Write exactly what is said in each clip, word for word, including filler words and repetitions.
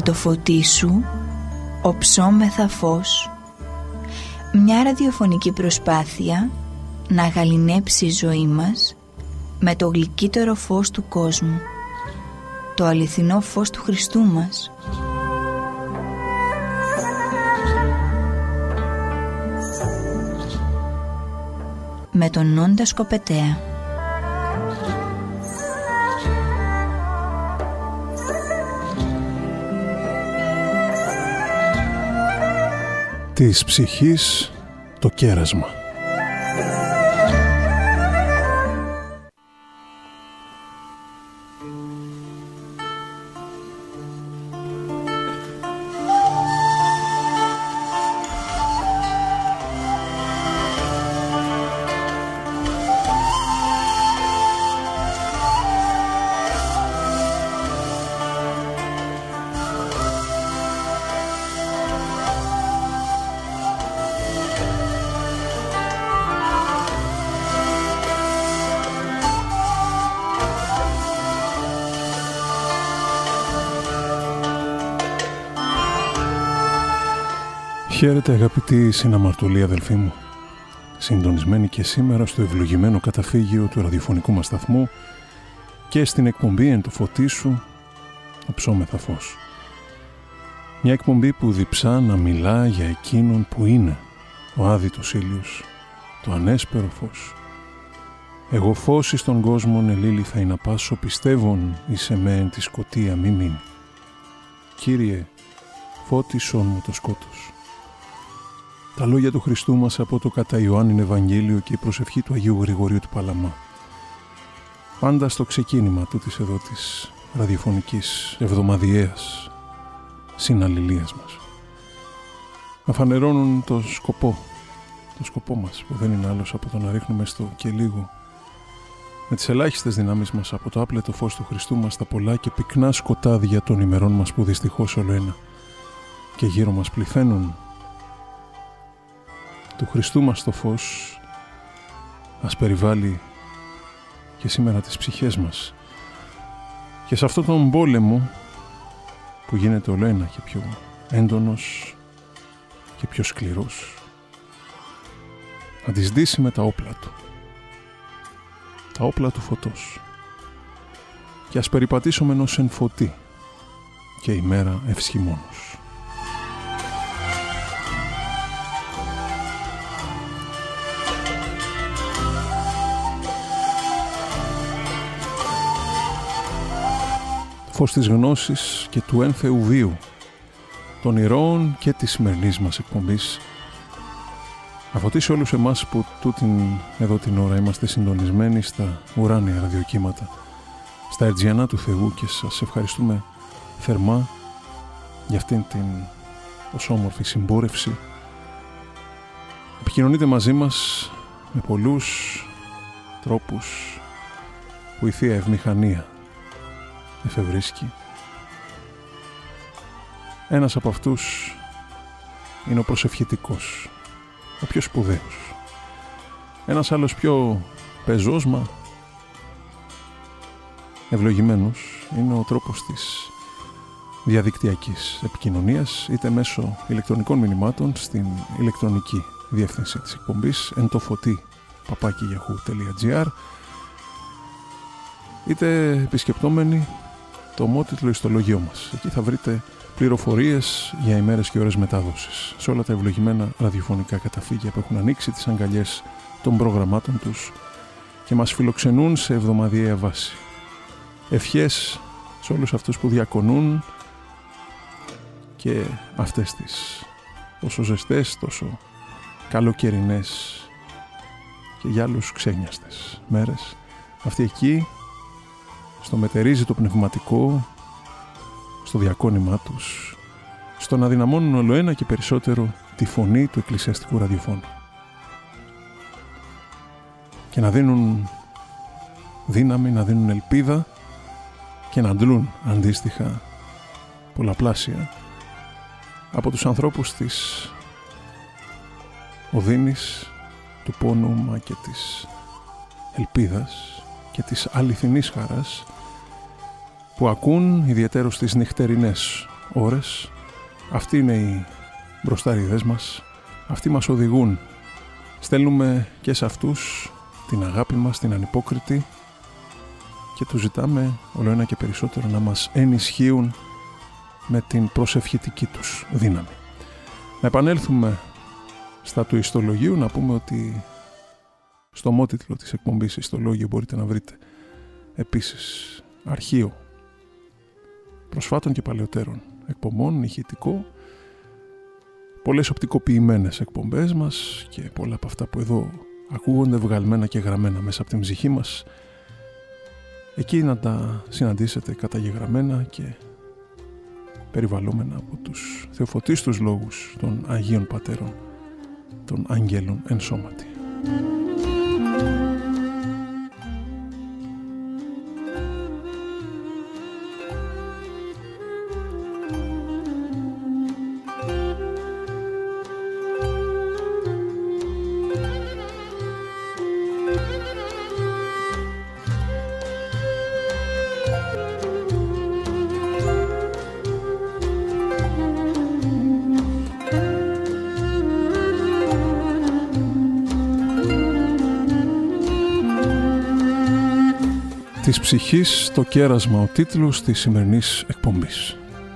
το φωτί σου οψόμεθα φως. Μια ραδιοφωνική προσπάθεια να γαληνέψει η ζωή μας με το γλυκύτερο φως του κόσμου, το αληθινό φως του Χριστού μας. Με τον Νόντα Σκοπετέα. Της ψυχής το κέρασμα. Χαίρετε αγαπητοί συναμαρτωλοί αδελφοί μου, συντονισμένοι και σήμερα στο ευλογημένο καταφύγιο του ραδιοφωνικού μας σταθμού και στην εκπομπή «Εν το φωτί σου οψόμεθα φως». Μια εκπομπή που διψά να μιλά για εκείνον που είναι ο άδειτος ήλιος, το ανέσπερο φως. Εγώ φως εις τον κόσμον ελίλη θα ειναι πάσω, πιστεύων εις εμέ εν τη σκοτία μη μην. Κύριε, φώτισον μου το σκότος. Τα λόγια του Χριστού μας από το κατά Ιωάννην Ευαγγέλιο και η προσευχή του Αγίου Γρηγορίου του Παλαμά. Πάντα στο ξεκίνημα τούτης εδώ της ραδιοφωνικής εβδομαδιαίας συναλληλίας μας. Αφανερώνουν το σκοπό, το σκοπό μας που δεν είναι άλλος από το να ρίχνουμε στο και λίγο με τις ελάχιστες δυνάμεις μας από το άπλετο φως του Χριστού μας τα πολλά και πυκνά σκοτάδια των ημερών μας που δυστυχώς όλο ένα και γύρω μας πληθαίνουν. Του Χριστού μας το φως ας περιβάλλει και σήμερα τις ψυχές μας. Και σε αυτόν τον πόλεμο που γίνεται όλο ένα και πιο έντονος και πιο σκληρός, να τις δείσει με τα όπλα του, τα όπλα του φωτός, και ας περιπατήσουμε ενός εν φωτί και η μέρα ευσχημόνος. Φως της γνώσης και του ένθεου βίου, των ηρώων και της σημερινής μας εκπομπής, να φωτίσει όλους εμάς που τούτην εδώ την ώρα είμαστε συντονισμένοι στα ουράνια ραδιοκύματα, στα ερτζιανά του Θεού, και σας ευχαριστούμε θερμά για αυτήν την τόσο όμορφη συμπόρευση. Επικοινωνείτε μαζί μας με πολλούς τρόπους που η Θεία Ευμηχανία εφευρίσκει. Ένας από αυτούς είναι ο προσευχητικός, ο πιο σπουδαίος. Ένας άλλος πιο πεζός, μα ευλογημένος, είναι ο τρόπος της διαδικτυακής επικοινωνίας, είτε μέσω ηλεκτρονικών μηνυμάτων στην ηλεκτρονική διεύθυνση της εκπομπής εν το φωτί παπάκι γιαχού τελεία τζι άρ, είτε επισκεπτόμενοι το ομότιτλο ιστολογείο μας. Εκεί θα βρείτε πληροφορίες για ημέρες και ώρες μετάδοσης σε όλα τα ευλογημένα ραδιοφωνικά καταφύγια που έχουν ανοίξει τις αγκαλιές των προγραμμάτων τους και μας φιλοξενούν σε εβδομαδιαία βάση. Ευχές σε όλους αυτούς που διακονούν και αυτές τις τόσο ζεστές, τόσο καλοκαιρινές και για άλλους ξένιαστες μέρες. Αυτοί εκεί στο μετερίζει το πνευματικό, στο διακόνημά τους, στο να δυναμώνουν όλο ένα και περισσότερο τη φωνή του εκκλησιαστικού ραδιοφώνου και να δίνουν δύναμη, να δίνουν ελπίδα και να αντλούν αντίστοιχα πολλαπλάσια από τους ανθρώπους της οδύνης, του πόνου, μα και της ελπίδας και της αληθινής χαράς που ακούν ιδιαιτέρως τις νυχτερινές ώρες. Αυτοί είναι οι μπροστάριδες μας, αυτοί μας οδηγούν. Στέλνουμε και σε αυτούς την αγάπη μας, την ανυπόκριτη, και τους ζητάμε όλο ένα και περισσότερο να μας ενισχύουν με την προσευχητική τους δύναμη. Να επανέλθουμε στα του ιστολογίου, να πούμε ότι στο μότιτλο της εκπομπής Ιστολόγιο μπορείτε να βρείτε επίσης αρχείο προσφάτων και παλαιότερων εκπομπών, ηχητικό, πολλές οπτικοποιημένες εκπομπές μας και πολλά από αυτά που εδώ ακούγονται βγαλμένα και γραμμένα μέσα από την ψυχή μας. Εκεί να τα συναντήσετε καταγεγραμμένα και περιβαλλόμενα από τους θεοφωτίστους λόγους των Αγίων Πατέρων, των Αγγέλων εν σώματι. Της ψυχής, το κέρασμα, ο τίτλος της σημερινής εκπομπής.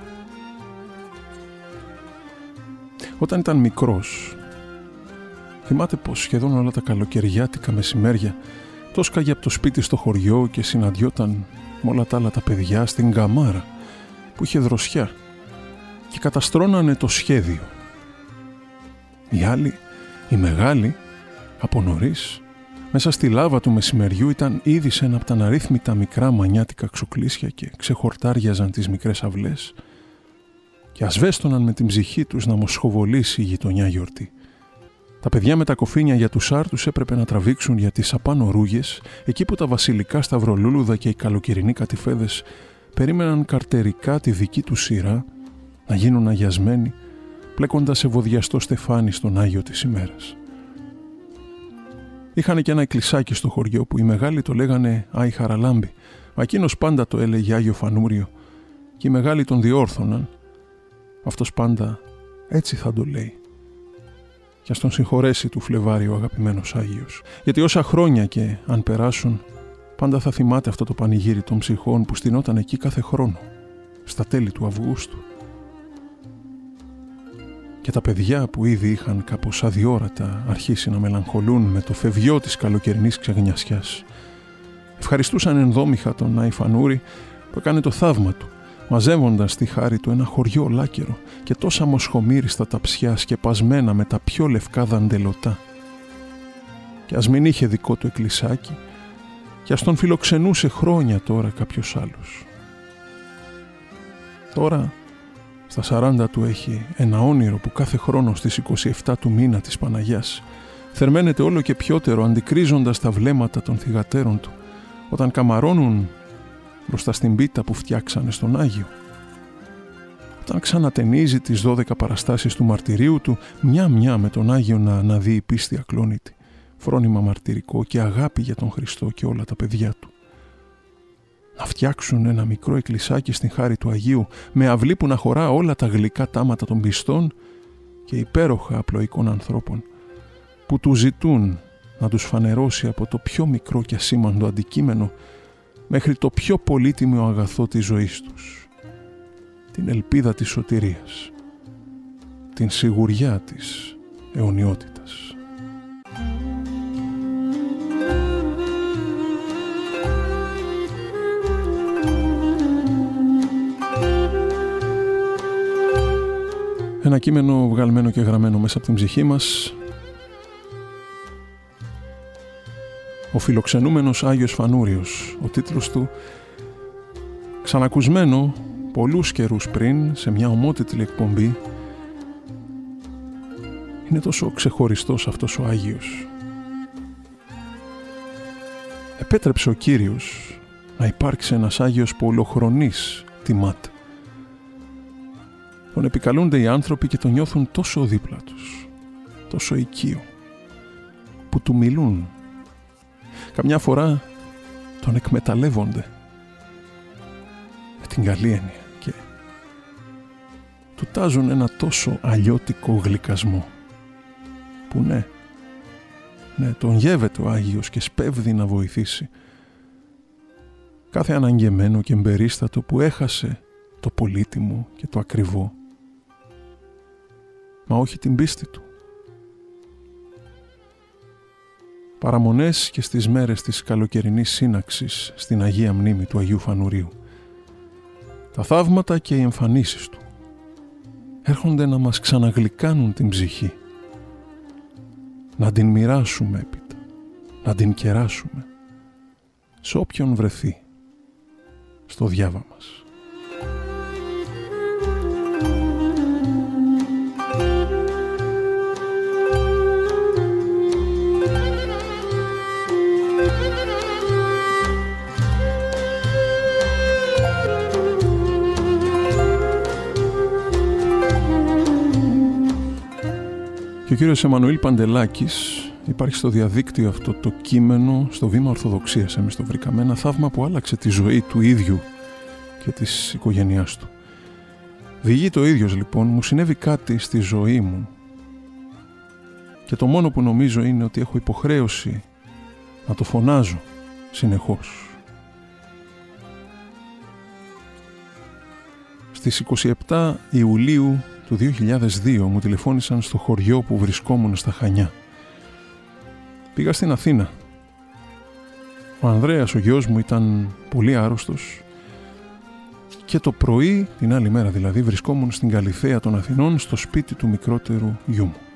Όταν ήταν μικρός, θυμάται πως σχεδόν όλα τα καλοκαιριάτικα μεσημέρια το σκάγε από το σπίτι στο χωριό και συναντιόταν με όλα τα άλλα τα παιδιά στην καμάρα που είχε δροσιά και καταστρώνανε το σχέδιο. Οι άλλοι, οι μεγάλοι, από νωρίς, μέσα στη λάβα του μεσημεριού ήταν ήδη σε ένα από τα αναρρύθμιτα μικρά μανιάτικα ξουκλίσια και ξεχορτάριαζαν τις μικρές αυλές και ασβέστοναν με την ψυχή τους να μοσχοβολήσει η γειτονιά γιορτή. Τα παιδιά με τα κοφίνια για τους άρτους έπρεπε να τραβήξουν για τις απάνω ρούγες, εκεί που τα βασιλικά σταυρολούλουδα και οι καλοκαιρινοί κατηφέδες περίμεναν καρτερικά τη δική του σειρά να γίνουν αγιασμένοι, πλέκοντας σε βοδιαστό στεφάνι στον Άγιο της ημέρας. Είχαν και ένα εκκλησάκι στο χωριό που οι μεγάλοι το λέγανε Άι Χαραλάμπη, μα εκείνος πάντα το έλεγε Άγιο Φανούριο και οι μεγάλοι τον διόρθωναν. Αυτός πάντα έτσι θα το λέει. Και ας τον συγχωρέσει του Φλεβάρι ο αγαπημένος Άγιος, γιατί όσα χρόνια και αν περάσουν, πάντα θα θυμάται αυτό το πανηγύρι των ψυχών που στηνόταν εκεί κάθε χρόνο, στα τέλη του Αυγούστου. Και τα παιδιά που ήδη είχαν κάπως αδιόρατα αρχίσει να μελαγχολούν με το φευγιό της καλοκαιρινής ξεγνιασιάς, ευχαριστούσαν ενδόμηχα τον Άι Φανούρη που έκανε το θαύμα του, μαζεύοντας στη χάρη του ένα χωριό ολάκερο και τόσα μοσχομύριστα ταψιά σκεπασμένα με τα πιο λευκά δαντελωτά. Και ας μην είχε δικό του εκκλησάκι και ας τον φιλοξενούσε χρόνια τώρα κάποιος άλλος. Τώρα στα σαράντα του έχει ένα όνειρο που κάθε χρόνο στις είκοσι επτά του μήνα της Παναγιάς θερμαίνεται όλο και πιότερο, αντικρίζοντας τα βλέμματα των θυγατέρων του όταν καμαρώνουν μπροστά στην πίτα που φτιάξανε στον Άγιο. Όταν ξανατενίζει τις δώδεκα παραστάσεις του μαρτυρίου του, μια-μια με τον Άγιο να αναδεί η πίστη ακλόνητη, φρόνημα μαρτυρικό και αγάπη για τον Χριστό και όλα τα παιδιά του. Να φτιάξουν ένα μικρό εκκλησάκι στην χάρη του Αγίου με αυλή που να χωρά όλα τα γλυκά τάματα των πιστών και υπέροχα απλοϊκών ανθρώπων που του ζητούν να τους φανερώσει από το πιο μικρό και ασήμαντο αντικείμενο μέχρι το πιο πολύτιμο αγαθό της ζωής τους, την ελπίδα της σωτηρίας, την σιγουριά της αιωνιότητας. Ένα κείμενο βγαλμένο και γραμμένο μέσα από την ψυχή μας. Ο φιλοξενούμενος Άγιος Φανούριος, ο τίτλος του, ξανακουσμένο πολλούς καιρούς πριν σε μια ομότιτλη εκπομπή. Είναι τόσο ξεχωριστός αυτός ο Άγιος. Επέτρεψε ο Κύριος να υπάρξει ένας Άγιος που ολοχρονής τιμάται. Τον επικαλούνται οι άνθρωποι και τον νιώθουν τόσο δίπλα τους, τόσο οικείο, που του μιλούν. Καμιά φορά τον εκμεταλλεύονται με την καλή έννοια και εξετάζουν ένα τόσο αλλιώτικο γλυκασμό που ναι, ναι, τον γεύεται ο Άγιος και σπέβδει να βοηθήσει κάθε αναγκεμένο και εμπερίστατο που έχασε το πολύτιμο και το ακριβό, μα όχι την πίστη του. Παραμονές και στις μέρες της καλοκαιρινής σύναξης στην Αγία Μνήμη του Αγίου Φανουρίου, τα θαύματα και οι εμφανίσεις του έρχονται να μας ξαναγλυκάνουν την ψυχή, να την μοιράσουμε έπειτα, να την κεράσουμε σε όποιον βρεθεί στο διάβα μας. Και ο κύριος Εμμανουήλ Παντελάκης, υπάρχει στο διαδίκτυο αυτό το κείμενο, στο Βήμα Ορθοδοξίας εμείς το βρήκαμε, ένα θαύμα που άλλαξε τη ζωή του ίδιου και της οικογένειάς του. Διηγεί το ίδιος λοιπόν: μου συνέβη κάτι στη ζωή μου και το μόνο που νομίζω είναι ότι έχω υποχρέωση να το φωνάζω συνεχώς. Στις είκοσι επτά Ιουλίου του δύο χιλιάδες δύο μου τηλεφώνησαν στο χωριό που βρισκόμουν στα Χανιά. Πήγα στην Αθήνα. Ο Ανδρέας, ο γιος μου, ήταν πολύ άρρωστος και το πρωί, την άλλη μέρα δηλαδή, βρισκόμουν στην Καλυθέα των Αθηνών, στο σπίτι του μικρότερου γιού μου.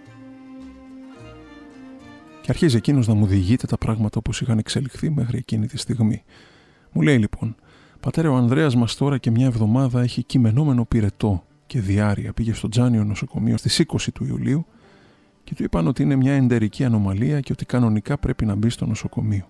Και αρχίζει εκείνος να μου διηγείται τα πράγματα όπως είχαν εξελιχθεί μέχρι εκείνη τη στιγμή. Μου λέει λοιπόν: πατέρα, ο Ανδρέας μας τώρα και μια εβδομάδα έχει κειμενόμενο πυρετό και διάρρεια. Πήγε στο Τζάνιο νοσοκομείο στις είκοσι του Ιουλίου και του είπαν ότι είναι μια εντερική ανομαλία και ότι κανονικά πρέπει να μπει στο νοσοκομείο.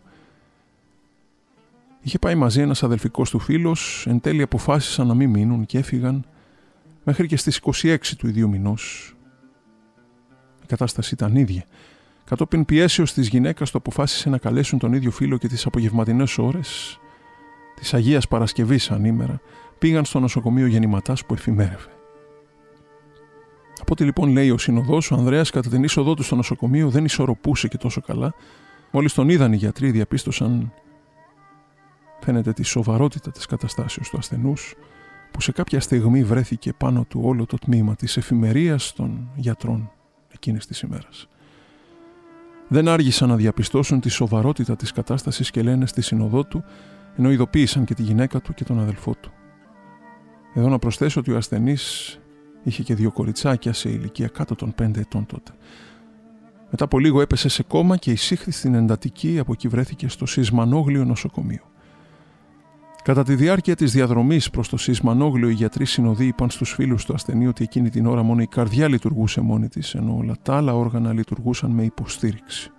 Είχε πάει μαζί ένας αδελφικός του φίλος, εν τέλει αποφάσισαν να μην μείνουν και έφυγαν μέχρι και στις είκοσι έξι του ιδίου μηνός. Η κατάσταση ήταν ίδια. Κατόπιν πιέσεως της γυναίκας, το αποφάσισε να καλέσουν τον ίδιο φίλο και τις απογευματινές ώρες της Αγίας Παρασκευής ανήμερα πήγαν στο νοσοκομείο γεννηματάς που εφημέρευε. Από ό,τι λοιπόν λέει ο συνοδός, ο Ανδρέας κατά την είσοδό του στο νοσοκομείο δεν ισορροπούσε και τόσο καλά. Μόλις τον είδαν οι γιατροί, διαπίστωσαν, φαίνεται, τη σοβαρότητα της καταστάσεως του ασθενούς, που σε κάποια στιγμή βρέθηκε πάνω του όλο το τμήμα της εφημερίας των γιατρών εκείνης της ημέρας. Δεν άργησαν να διαπιστώσουν τη σοβαρότητα της κατάστασης και λένε στη συνοδό του, ενώ ειδοποίησαν και τη γυναίκα του και τον αδελφό του. Εδώ να προσθέσω ότι ο ασθενής είχε και δύο κοριτσάκια σε ηλικία κάτω των πέντε ετών τότε. Μετά από λίγο έπεσε σε κόμμα και εισήχθη στην εντατική, από εκεί βρέθηκε στο Σισμανόγλιο νοσοκομείο. Κατά τη διάρκεια της διαδρομής προς το Σισμανόγλιο, οι γιατροί συνοδοί είπαν στους φίλους του ασθενή ότι εκείνη την ώρα μόνο η καρδιά λειτουργούσε μόνη της, ενώ όλα τα άλλα όργανα λειτουργούσαν με υποστήριξη.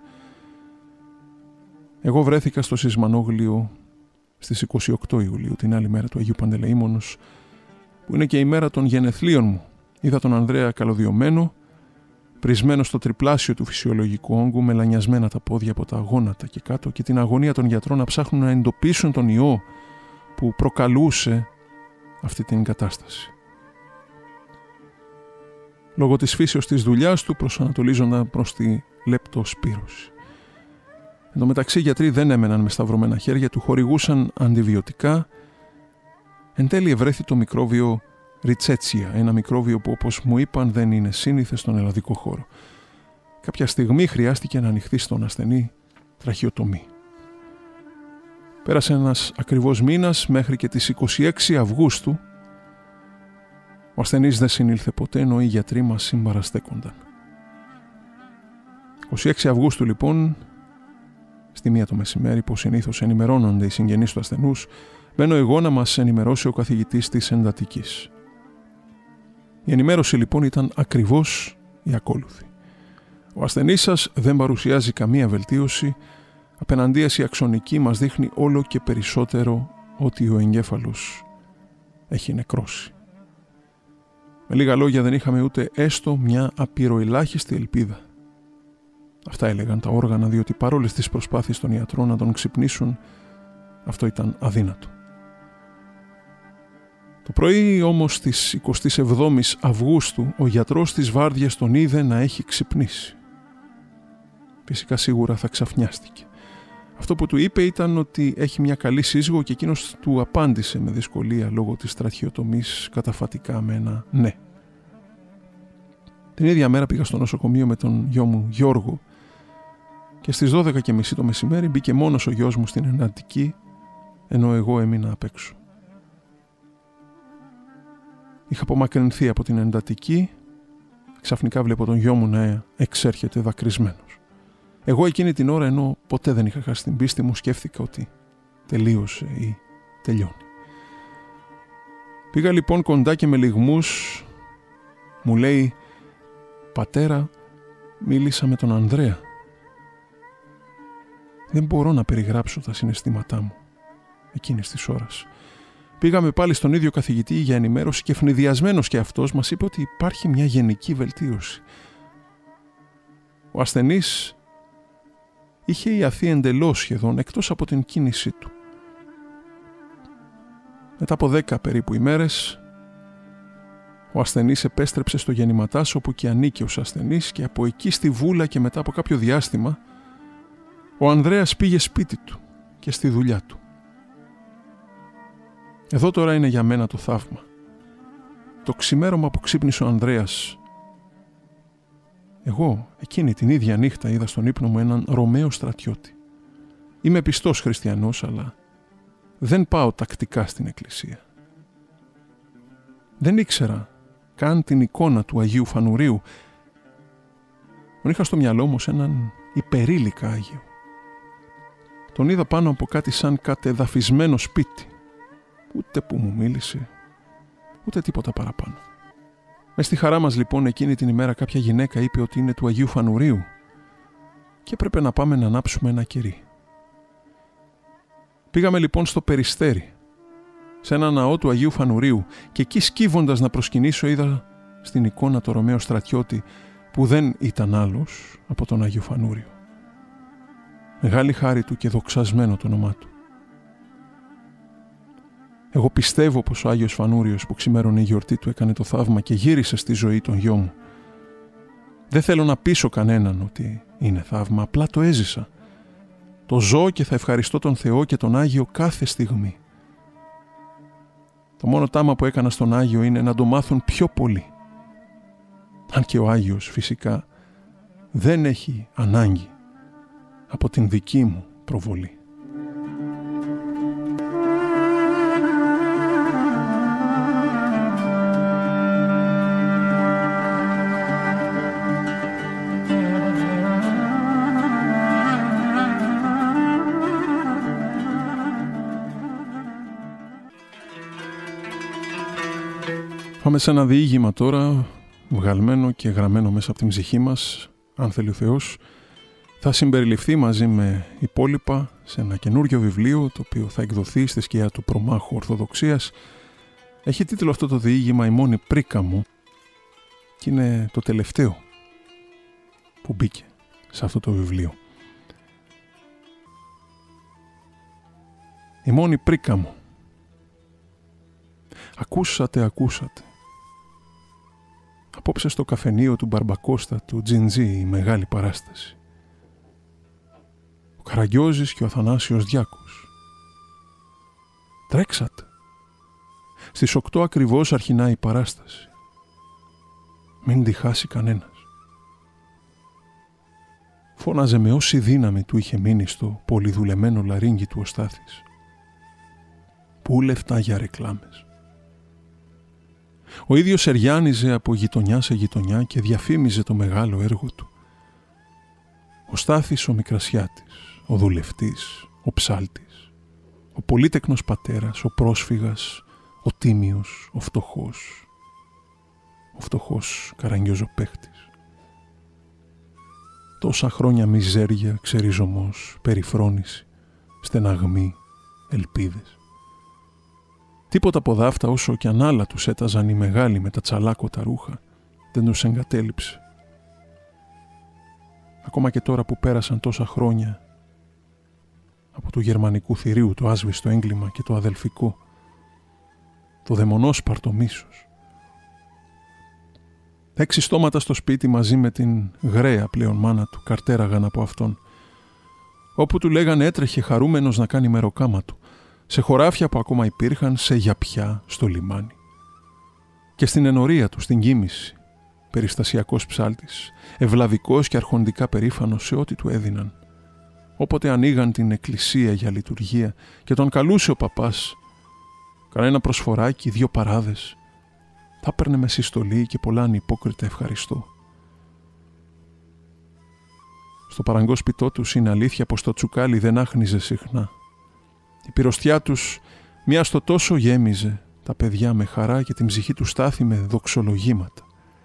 Εγώ βρέθηκα στο Σισμανόγλιο στις είκοσι οκτώ Ιουλίου, την άλλη μέρα του Αγίου Παντελεήμονος, που είναι και η μέρα των γενεθλίων μου. Είδα τον Ανδρέα καλωδιωμένο, πρισμένο στο τριπλάσιο του φυσιολογικού όγκου, με λανιασμένα τα πόδια από τα γόνατα και κάτω, και την αγωνία των γιατρών να ψάχνουν να εντοπίσουν τον ιό που προκαλούσε αυτή την κατάσταση. Λόγω της φύσεως της δουλειάς του προσανατολίζονταν προς τη λεπτοσπύρωση. Εν τω μεταξύ οι γιατροί δεν έμεναν με σταυρωμένα χέρια, του χορηγούσαν αντιβιωτικά. Εν τέλει ευρέθη το μικρόβιο Ριτσέτσια, ένα μικρόβιο που, όπως μου είπαν, δεν είναι σύνηθες στον ελλαδικό χώρο. Κάποια στιγμή χρειάστηκε να ανοιχθεί στον ασθενή τραχιοτομή. Πέρασε ένας ακριβώς μήνας μέχρι και τις είκοσι έξι Αυγούστου. Ο ασθενής δεν συνήλθε ποτέ, ενώ οι γιατροί μας συμπαραστέκονταν. είκοσι έξι Αυγούστου λοιπόν, στη μία το μεσημέρι, που συνήθως ενημερώνονται οι συγγενείς του ασθενούς, μπαίνω εγώ να μας ενημερώσει ο καθηγητής της εντατικής. Η ενημέρωση λοιπόν ήταν ακριβώς η ακόλουθη. Ο ασθενής σας δεν παρουσιάζει καμία βελτίωση, απέναντίας η αξονική μας δείχνει όλο και περισσότερο ότι ο εγκέφαλος έχει νεκρώσει. Με λίγα λόγια, δεν είχαμε ούτε έστω μια απειροελάχιστη ελπίδα. Αυτά έλεγαν τα όργανα, διότι παρόλες τις προσπάθειες των ιατρών να τον ξυπνήσουν, αυτό ήταν αδύνατο. Το πρωί όμως της εικοστής εβδόμης Αυγούστου ο γιατρός της βάρδιας τον είδε να έχει ξυπνήσει. Φυσικά σίγουρα θα ξαφνιάστηκε. Αυτό που του είπε ήταν ότι έχει μια καλή σύζυγο και εκείνος του απάντησε με δυσκολία λόγω της στρατιωτομής καταφατικά με ένα ναι. Την ίδια μέρα πήγα στο νοσοκομείο με τον γιο μου Γιώργο και στις δώδεκα και μισή το μεσημέρι μπήκε μόνος ο γιος μου στην εντατική, ενώ εγώ έμεινα απ' έξω. Είχα απομακρυνθεί από την εντατική, ξαφνικά βλέπω τον γιο μου να εξέρχεται δακρυσμένος. Εγώ εκείνη την ώρα, ενώ ποτέ δεν είχα χάσει την πίστη μου, σκέφτηκα ότι τελείωσε ή τελειώνει. Πήγα λοιπόν κοντά και με λυγμούς μου λέει «Πατέρα, μίλησα με τον Ανδρέα». Δεν μπορώ να περιγράψω τα συναισθήματά μου εκείνης της ώρας. Πήγαμε πάλι στον ίδιο καθηγητή για ενημέρωση και ευνηδιασμένος και αυτός μας είπε ότι υπάρχει μια γενική βελτίωση. Ο ασθενής είχε ιαθεί εντελώς σχεδόν, εκτός από την κίνησή του. Μετά από δέκα περίπου ημέρες, ο ασθενής επέστρεψε στο γεννηματάς όπου και ανήκε ως ασθενής και από εκεί στη Βούλα και μετά από κάποιο διάστημα, ο Ανδρέας πήγε σπίτι του και στη δουλειά του. Εδώ τώρα είναι για μένα το θαύμα. Το ξημέρωμα που ξύπνησε ο Ανδρέας, εγώ εκείνη την ίδια νύχτα είδα στον ύπνο μου έναν Ρωμαίο στρατιώτη. Είμαι πιστός χριστιανός, αλλά δεν πάω τακτικά στην εκκλησία. Δεν ήξερα καν την εικόνα του Αγίου Φανουρίου. Τον είχα στο μυαλό μου σε έναν υπερήλικα Άγιο. Τον είδα πάνω από κάτι σαν κατεδαφισμένο σπίτι. Ούτε που μου μίλησε, ούτε τίποτα παραπάνω. Μες στη χαρά μας λοιπόν εκείνη την ημέρα κάποια γυναίκα είπε ότι είναι του Αγίου Φανουρίου και έπρεπε να πάμε να ανάψουμε ένα κερί. Πήγαμε λοιπόν στο Περιστέρι, σε ένα ναό του Αγίου Φανουρίου, και εκεί σκύβοντας να προσκυνήσω είδα στην εικόνα το Ρωμαίο στρατιώτη που δεν ήταν άλλος από τον Άγιο Φανούριο. Μεγάλη χάρη του και δοξασμένο το όνομά του. Εγώ πιστεύω πως ο Άγιος Φανούριος που ξημέρωνε η γιορτή του έκανε το θαύμα και γύρισε στη ζωή τον γιο μου. Δεν θέλω να πείσω κανέναν ότι είναι θαύμα, απλά το έζησα. Το ζω και θα ευχαριστώ τον Θεό και τον Άγιο κάθε στιγμή. Το μόνο τάμα που έκανα στον Άγιο είναι να το μάθουν πιο πολύ. Αν και ο Άγιος φυσικά δεν έχει ανάγκη από την δική μου προβολή. Πάμε σε ένα διήγημα τώρα, βγαλμένο και γραμμένο μέσα από την ψυχή μας, αν θέλει ο Θεός. Θα συμπεριληφθεί μαζί με υπόλοιπα σε ένα καινούριο βιβλίο, το οποίο θα εκδοθεί στη σκιά του προμάχου Ορθοδοξίας. Έχει τίτλο αυτό το διήγημα «Η μόνη πρίκα μου» και είναι το τελευταίο που μπήκε σε αυτό το βιβλίο. «Η μόνη πρίκα μου. Ακούσατε, ακούσατε. Απόψε στο καφενείο του Μπαρμπακώστα του Τζιντζή η μεγάλη παράσταση. Ο Καραγκιόζης και ο Αθανάσιος Διάκος. Τρέξατε. Στις οκτώ ακριβώς αρχινάει η παράσταση. Μην τη χάσει κανένας. Φώναζε με όση δύναμη του είχε μείνει στο πολυδουλεμένο λαρύγγι του ο Στάθης. Πού λεφτά για ρεκλάμες. Ο ίδιος εριάνιζε από γειτονιά σε γειτονιά και διαφήμιζε το μεγάλο έργο του. Ο Στάθης ο Μικρασιάτης, ο δουλευτής, ο ψάλτης, ο πολύτεκνος πατέρας, ο πρόσφυγας, ο τίμιος, ο φτωχός, ο φτωχός καραγκιόζοπαίχτης. Τόσα χρόνια μιζέρια, ξεριζωμός, περιφρόνηση, στεναγμή, ελπίδες. Τίποτα από δάφτα, όσο κι αν άλλα τους έταζαν οι μεγάλοι με τα τσαλάκωτα ρούχα, δεν τους εγκατέλειψε. Ακόμα και τώρα που πέρασαν τόσα χρόνια από του γερμανικού θηρίου το άσβηστο έγκλημα και το αδελφικό, το δαιμονόσπαρτο μίσος. Έξι στόματα στο σπίτι μαζί με την γραία πλέον μάνα του καρτέραγαν από αυτόν. Όπου του λέγανε έτρεχε χαρούμενος να κάνει μεροκάμα του, σε χωράφια που ακόμα υπήρχαν, σε γιαπιά στο λιμάνι. Και στην ενορία του, στην κοίμηση, περιστασιακός ψάλτης, ευλαβικός και αρχοντικά περήφανος σε ό,τι του έδιναν. Όποτε ανοίγαν την εκκλησία για λειτουργία και τον καλούσε ο παπάς, κανένα προσφοράκι, δύο παράδες, θα έπαιρνε με συστολή και πολλά ανυπόκριτα ευχαριστώ. Στο παραγκό σπιτό τους είναι αλήθεια πως το τσουκάλι δεν άχνιζε συχνά. Η πυροστιά τους μία στο τόσο γέμιζε τα παιδιά με χαρά και την ψυχή του στάθη με δοξολογήματα.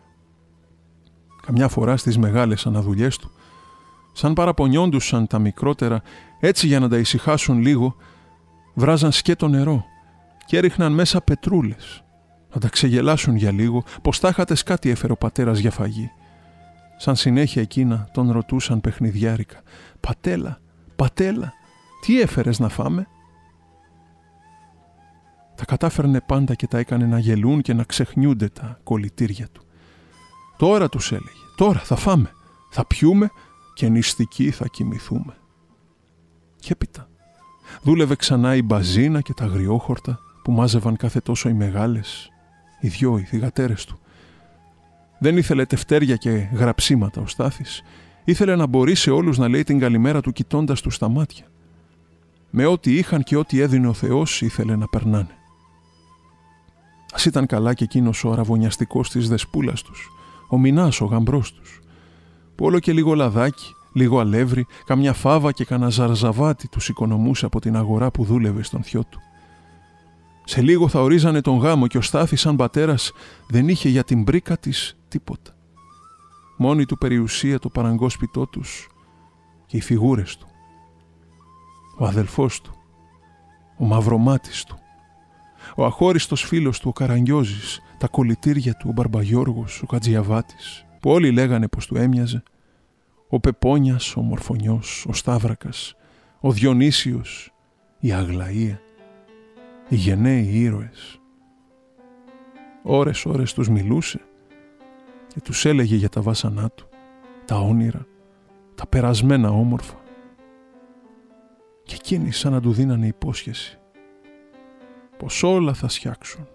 Καμιά φορά στις μεγάλες αναδουλειές του, σαν παραπονιόντουσαν τα μικρότερα, έτσι για να τα ησυχάσουν λίγο, βράζαν σκέτο νερό και έριχναν μέσα πετρούλες, να τα ξεγελάσουν για λίγο, πως τάχατες κάτι έφερε ο πατέρας για φαγή. Σαν συνέχεια εκείνα τον ρωτούσαν παιχνιδιάρικα, «Πατέλα, πατέλα, τι έφερες να φάμε?» Τα κατάφερνε πάντα και τα έκανε να γελούν και να ξεχνιούνται τα κολλητήρια του. «Τώρα», τους έλεγε, «τώρα θα φάμε, θα πιούμε και νηστικοί θα κοιμηθούμε». Και έπειτα δούλευε ξανά η μπαζίνα και τα αγριόχορτα που μάζευαν κάθε τόσο οι μεγάλες, οι δυο οι θυγατέρες του. Δεν ήθελε τευτέρια και γραψίματα ο Στάθης. Ήθελε να μπορεί σε όλους να λέει την καλημέρα του κοιτώντας τους στα μάτια. Με ό,τι είχαν και ό,τι έδινε ο Θεός ήθελε να περνάνε. Ας ήταν καλά και εκείνος ο αραβωνιαστικός της δεσπούλας τους, ο Μινάς ο γαμπρός τους, που όλο και λίγο λαδάκι, λίγο αλεύρι, καμιά φάβα και κανένα ζαρζαβάτι τους οικονομούσε από την αγορά που δούλευε στον θειό του. Σε λίγο θα ορίζανε τον γάμο και ο Στάθης σαν πατέρας δεν είχε για την μπρίκα της τίποτα. Μόνη του περιουσία το παραγκό σπιτό τους και οι φιγούρες του. Ο αδελφός του, ο μαυρομάτης του, ο αχώριστος φίλος του ο Καραγκιόζης, τα κολλητήρια του ο Μπαρμπαγιώργος, ο Κατζιαβάτης, που όλοι λέγανε πως του έμοιαζε, ο Πεπόνιας, ο Μορφωνιός, ο Σταύρακας, ο Διονύσιος, η Αγλαία, οι γενναίοι ήρωες. Ώρες ώρες τους μιλούσε και τους έλεγε για τα βάσανά του, τα όνειρα, τα περασμένα όμορφα. Και εκείνοι σαν να του δίνανε υπόσχεση πως όλα θα σιάξουν.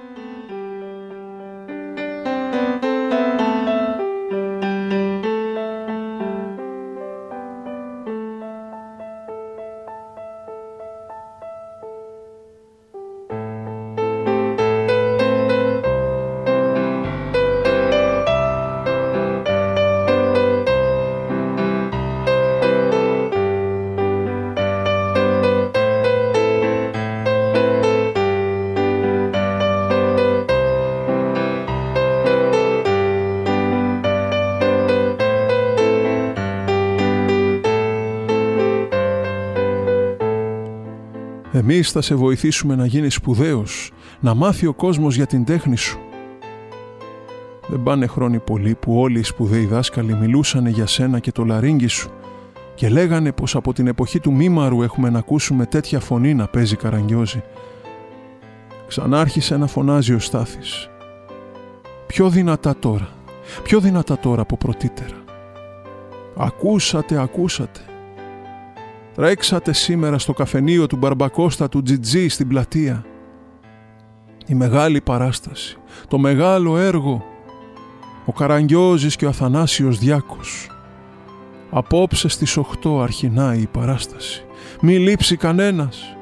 Εμείς θα σε βοηθήσουμε να γίνεις σπουδαίος, να μάθει ο κόσμος για την τέχνη σου. Δεν πάνε χρόνοι πολλοί που όλοι οι σπουδαίοι δάσκαλοι μιλούσανε για σένα και το λαρύγγι σου και λέγανε πως από την εποχή του Μήμαρου έχουμε να ακούσουμε τέτοια φωνή να παίζει Καραγκιόζη. Ξανά άρχισε να φωνάζει ο Στάθης. Πιο δυνατά τώρα, πιο δυνατά τώρα από πρωτήτερα. Ακούσατε, ακούσατε. Τρέξατε σήμερα στο καφενείο του Μπαρμπακώστα του Τζιτζή στην πλατεία. Η μεγάλη παράσταση, το μεγάλο έργο, ο Καραγκιόζης και ο Αθανάσιος Διάκος. Απόψε στις οχτώ αρχινάει η παράσταση. Μη λείψει κανένας.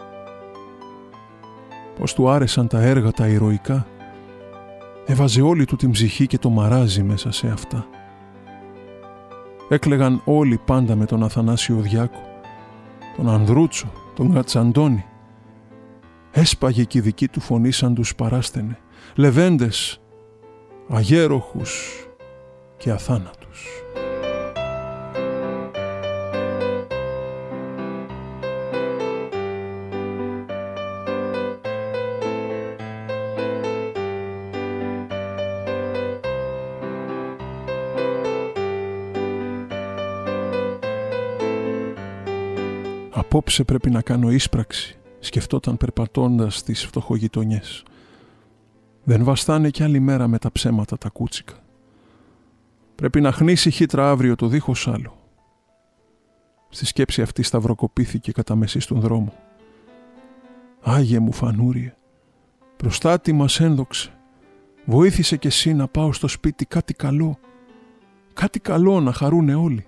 Πως του άρεσαν τα έργα τα ηρωικά. Έβαζε όλη του την ψυχή και το μαράζι μέσα σε αυτά. Έκλεγαν όλοι πάντα με τον Αθανάσιο Διάκο, τον Ανδρούτσο, τον Κατσαντώνη. Έσπαγε και η δική του φωνή σαν τους παράστενε, λεβέντες, αγέροχους και αθάνατους. Απόψε πρέπει να κάνω ίσπραξη, σκεφτόταν περπατώντας στις φτωχογειτονιές. Δεν βαστάνε κι άλλη μέρα με τα ψέματα τα κούτσικα. Πρέπει να χνήσει χύτρα αύριο το δίχως άλλο. Στη σκέψη αυτή σταυροκοπήθηκε κατά μεσή στον δρόμο. Άγιε μου φανούρια, προστάτη μας ένδοξε, βοήθησε κι εσύ να πάω στο σπίτι κάτι καλό, κάτι καλό να χαρούνε όλοι.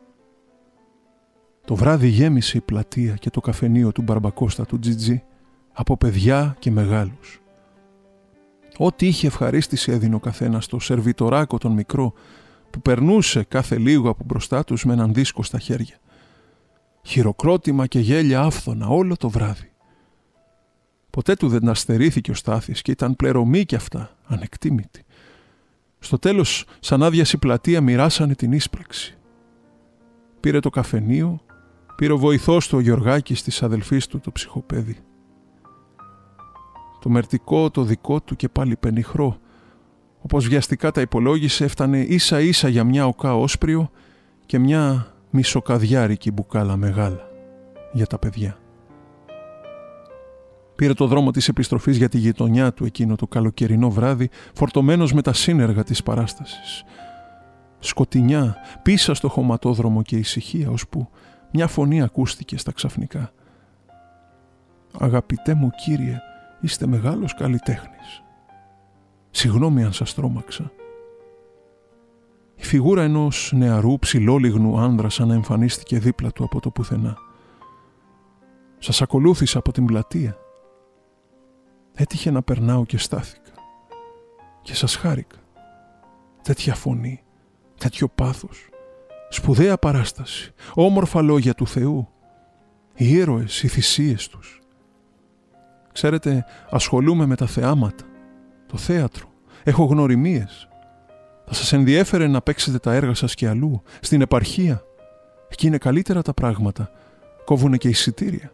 Το βράδυ γέμισε η πλατεία και το καφενείο του Μπαρμπακώστα του Τζιτζή από παιδιά και μεγάλους. Ό,τι είχε ευχαρίστηση έδινε ο καθένας στο σερβιτοράκο τον μικρό που περνούσε κάθε λίγο από μπροστά τους με έναν δίσκο στα χέρια. Χειροκρότημα και γέλια άφθονα όλο το βράδυ. Ποτέ του δεν αστερήθηκε ο Στάθης και ήταν πλερωμή κι αυτά, ανεκτήμητη. Στο τέλος, σαν άδειαση πλατεία, μοιράσανε την ίσπραξη. Πήρε το καφενείο, πήρε ο βοηθός του ο Γιωργάκης της αδελφής του το ψυχοπαίδι. Το μερτικό το δικό του και πάλι πενιχρό, όπως βιαστικά τα υπολόγισε, έφτανε ίσα ίσα για μια οκά όσπριο και μια μισοκαδιάρικη μπουκάλα μεγάλα για τα παιδιά. Πήρε το δρόμο της επιστροφής για τη γειτονιά του εκείνο το καλοκαιρινό βράδυ, φορτωμένος με τα σύνεργα της παράστασης. Σκοτεινιά, πίσα στο χωματόδρομο και ησυχία, ώσπου μια φωνή ακούστηκε στα ξαφνικά. «Αγαπητέ μου κύριε, είστε μεγάλος καλλιτέχνης. Συγγνώμη αν σας τρόμαξα». Η φιγούρα ενός νεαρού ψηλόλιγνου άνδρα αναεμφανίστηκε δίπλα του από το πουθενά. «Σας ακολούθησα από την πλατεία. Έτυχε να περνάω και στάθηκα. Και σας χάρηκα. Τέτοια φωνή, τέτοιο πάθος, σπουδαία παράσταση, όμορφα λόγια του Θεού, οι ήρωες, οι θυσίες τους. Ξέρετε, ασχολούμαι με τα θεάματα, το θέατρο, έχω γνωριμίες. Θα σας ενδιέφερε να παίξετε τα έργα σας και αλλού, στην επαρχία. Εκεί είναι καλύτερα τα πράγματα, κόβουνε και εισιτήρια».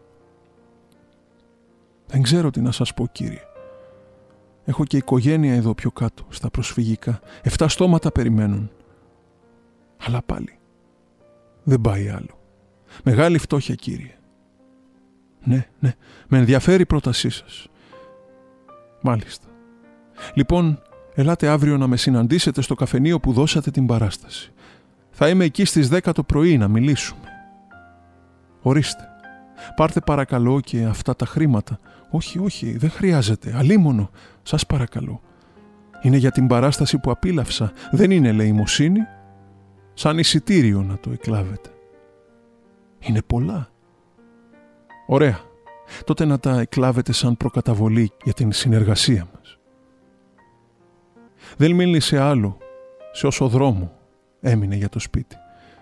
«Δεν ξέρω τι να σας πω, κύριε. Έχω και οικογένεια εδώ πιο κάτω, στα προσφυγικά. Εφτά στόματα περιμένουν. Αλλά πάλι δεν πάει άλλο. Μεγάλη φτώχεια, κύριε». «Ναι, ναι, με ενδιαφέρει η πρότασή σας». «Μάλιστα. Λοιπόν, ελάτε αύριο να με συναντήσετε στο καφενείο που δώσατε την παράσταση. Θα είμαι εκεί στις δέκα το πρωί να μιλήσουμε». «Ορίστε. Πάρτε παρακαλώ και αυτά τα χρήματα». «Όχι, όχι, δεν χρειάζεται. αλίμονο, σας παρακαλώ. Είναι για την παράσταση που απίλαυσα. Δεν είναι ελεημοσύνη. Σαν εισιτήριο να το εκλάβετε». «Είναι πολλά». «Ωραία. Τότε να τα εκλάβετε σαν προκαταβολή για την συνεργασία μας». Δεν μίλησε άλλο σε όσο δρόμο έμεινε για το σπίτι.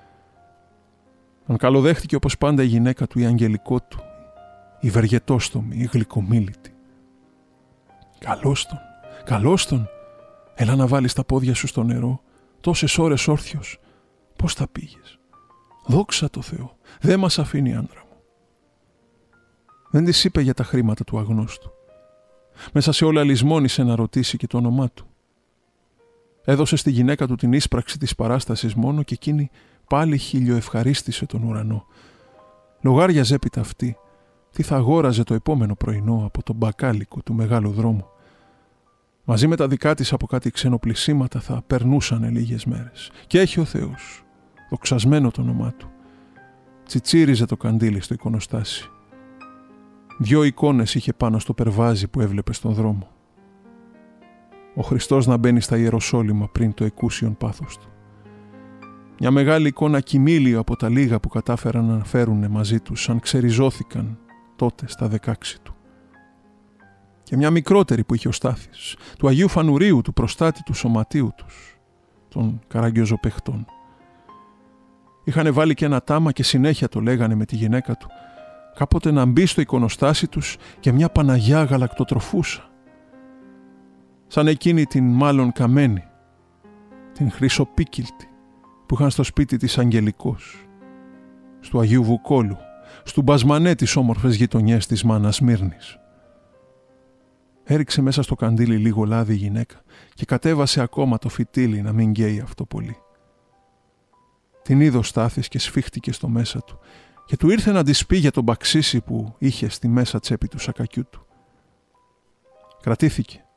Αν καλοδέχτηκε όπως πάντα η γυναίκα του, η αγγελικό του, η βεργετόστομη, η γλυκομίλητη. «Καλώς τον, καλώς τον. Έλα να βάλεις τα πόδια σου στο νερό, τόσες ώρες όρθιος. Πώς θα πήγες? Δόξα τω Θεώ, δεν μας αφήνει άντρα μου». Δεν της είπε για τα χρήματα του αγνώστου. Μέσα σε όλα λησμόνησε να ρωτήσει και το όνομά του. Έδωσε στη γυναίκα του την ίσπραξη της παράστασης μόνο και εκείνη πάλι χιλιοευχαρίστησε τον ουρανό. Λογάριαζε έπειτα αυτή τι θα αγόραζε το επόμενο πρωινό από τον μπακάλικο του μεγάλου δρόμου. Μαζί με τα δικά της από κάτι ξενοπλησίματα θα περνούσαν λίγες μέρες. Και έχει ο Θεός, δοξασμένο το όνομά του. Τσιτσίριζε το καντήλι στο εικονοστάσι. Δυο εικόνες είχε πάνω στο περβάζι που έβλεπε στον δρόμο. Ο Χριστός να μπαίνει στα Ιεροσόλυμα πριν το εκούσιον πάθος του. Μια μεγάλη εικόνα κοιμήλιο από τα λίγα που κατάφεραν να φέρουνε μαζί τους, σαν ξεριζώθηκαν τότε στα δεκάξι του. Και μια μικρότερη που είχε ο Στάθης, του Αγίου Φανουρίου, του προστάτη του σωματείου τους, των καραγκιόζοπαιχτών. Είχανε βάλει και ένα τάμα και συνέχεια το λέγανε με τη γυναίκα του, κάποτε να μπει στο εικονοστάσι τους και μια Παναγιά γαλακτοτροφούσα. Σαν εκείνη την μάλλον καμένη, την χρυσοπίκυλτη, που είχαν στο σπίτι της Αγγελικός, στου Αγίου Βουκόλου, στου Μπασμανέ τις όμορφες γειτονιές της μάνας Σμύρνης. Έριξε μέσα στο καντήλι λίγο λάδι η γυναίκα και κατέβασε ακόμα το φυτίλι να μην γκέει αυτό πολύ. Την είδε ο Στάθης και σφίχτηκε στο μέσα του και του ήρθε να της πει για τον μπαξίσι που είχε στη μέσα τσέπη του σακακιού του. Κρατήθηκε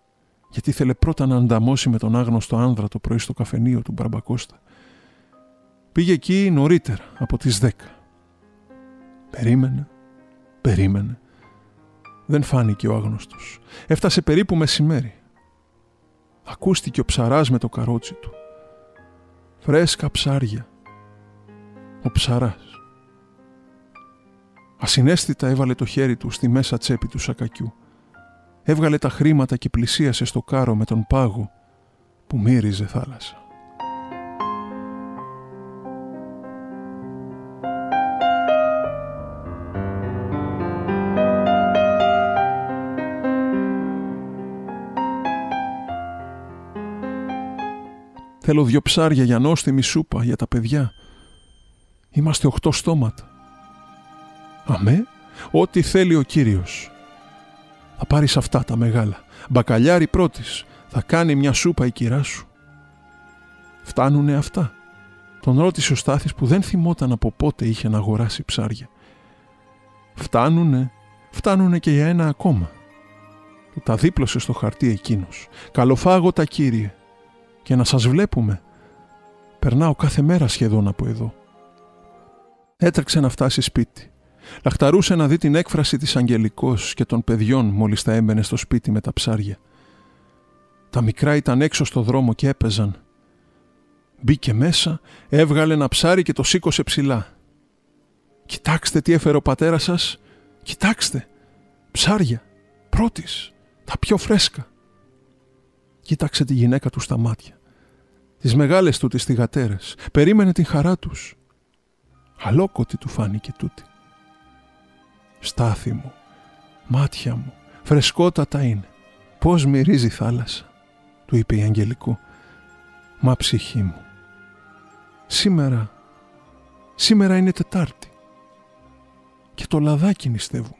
γιατί ήθελε πρώτα να ανταμώσει με τον άγνωστο άνδρα το πρωί στο καφενείο του Μπαρμπακώστα. Πήγε εκεί νωρίτερα, από τις δέκα. Περίμενε, περίμενε. Δεν φάνηκε ο άγνωστος. Έφτασε περίπου μεσημέρι. Ακούστηκε ο ψαράς με το καρότσι του. Φρέσκα ψάρια. Ο ψαράς. Ασυναίσθητα έβαλε το χέρι του στη μέσα τσέπη του σακακιού. Έβγαλε τα χρήματα και πλησίασε στο κάρο με τον πάγο που μύριζε θάλασσα. Θέλω δυο ψάρια για νόστιμη σούπα για τα παιδιά. Είμαστε οχτώ στόματα. Αμέ, ό,τι θέλει ο κύριος. Θα πάρεις αυτά τα μεγάλα. Μπακαλιάρι πρώτης. Θα κάνει μια σούπα η κυρά σου. Φτάνουνε αυτά? Τον ρώτησε ο Στάθης που δεν θυμόταν από πότε είχε να αγοράσει ψάρια. Φτάνουνε, φτάνουνε και για ένα ακόμα. Του τα δίπλωσε στο χαρτί εκείνος. Καλοφάγωτα κύριε. Και να σας βλέπουμε. Περνάω κάθε μέρα σχεδόν από εδώ. Έτρεξε να φτάσει σπίτι. Λαχταρούσε να δει την έκφραση της Αγγελικός και των παιδιών μόλις τα έμπαινε στο σπίτι με τα ψάρια. Τα μικρά ήταν έξω στο δρόμο και έπαιζαν. Μπήκε μέσα, έβγαλε ένα ψάρι και το σήκωσε ψηλά. «Κοιτάξτε τι έφερε ο πατέρας σας. Κοιτάξτε. Ψάρια. Πρώτης. Τα πιο φρέσκα». Κοίταξε τη γυναίκα του στα μάτια. Τις μεγάλες του τις θυγατέρες. Περίμενε την χαρά τους. Αλόκοτη του φάνηκε τούτη. «Στάθη μου, μάτια μου, φρεσκότατα είναι. Πώς μυρίζει η θάλασσα», του είπε η Αγγελικό. «Μα ψυχή μου, σήμερα, σήμερα είναι Τετάρτη και το λαδάκι νηστεύουμε».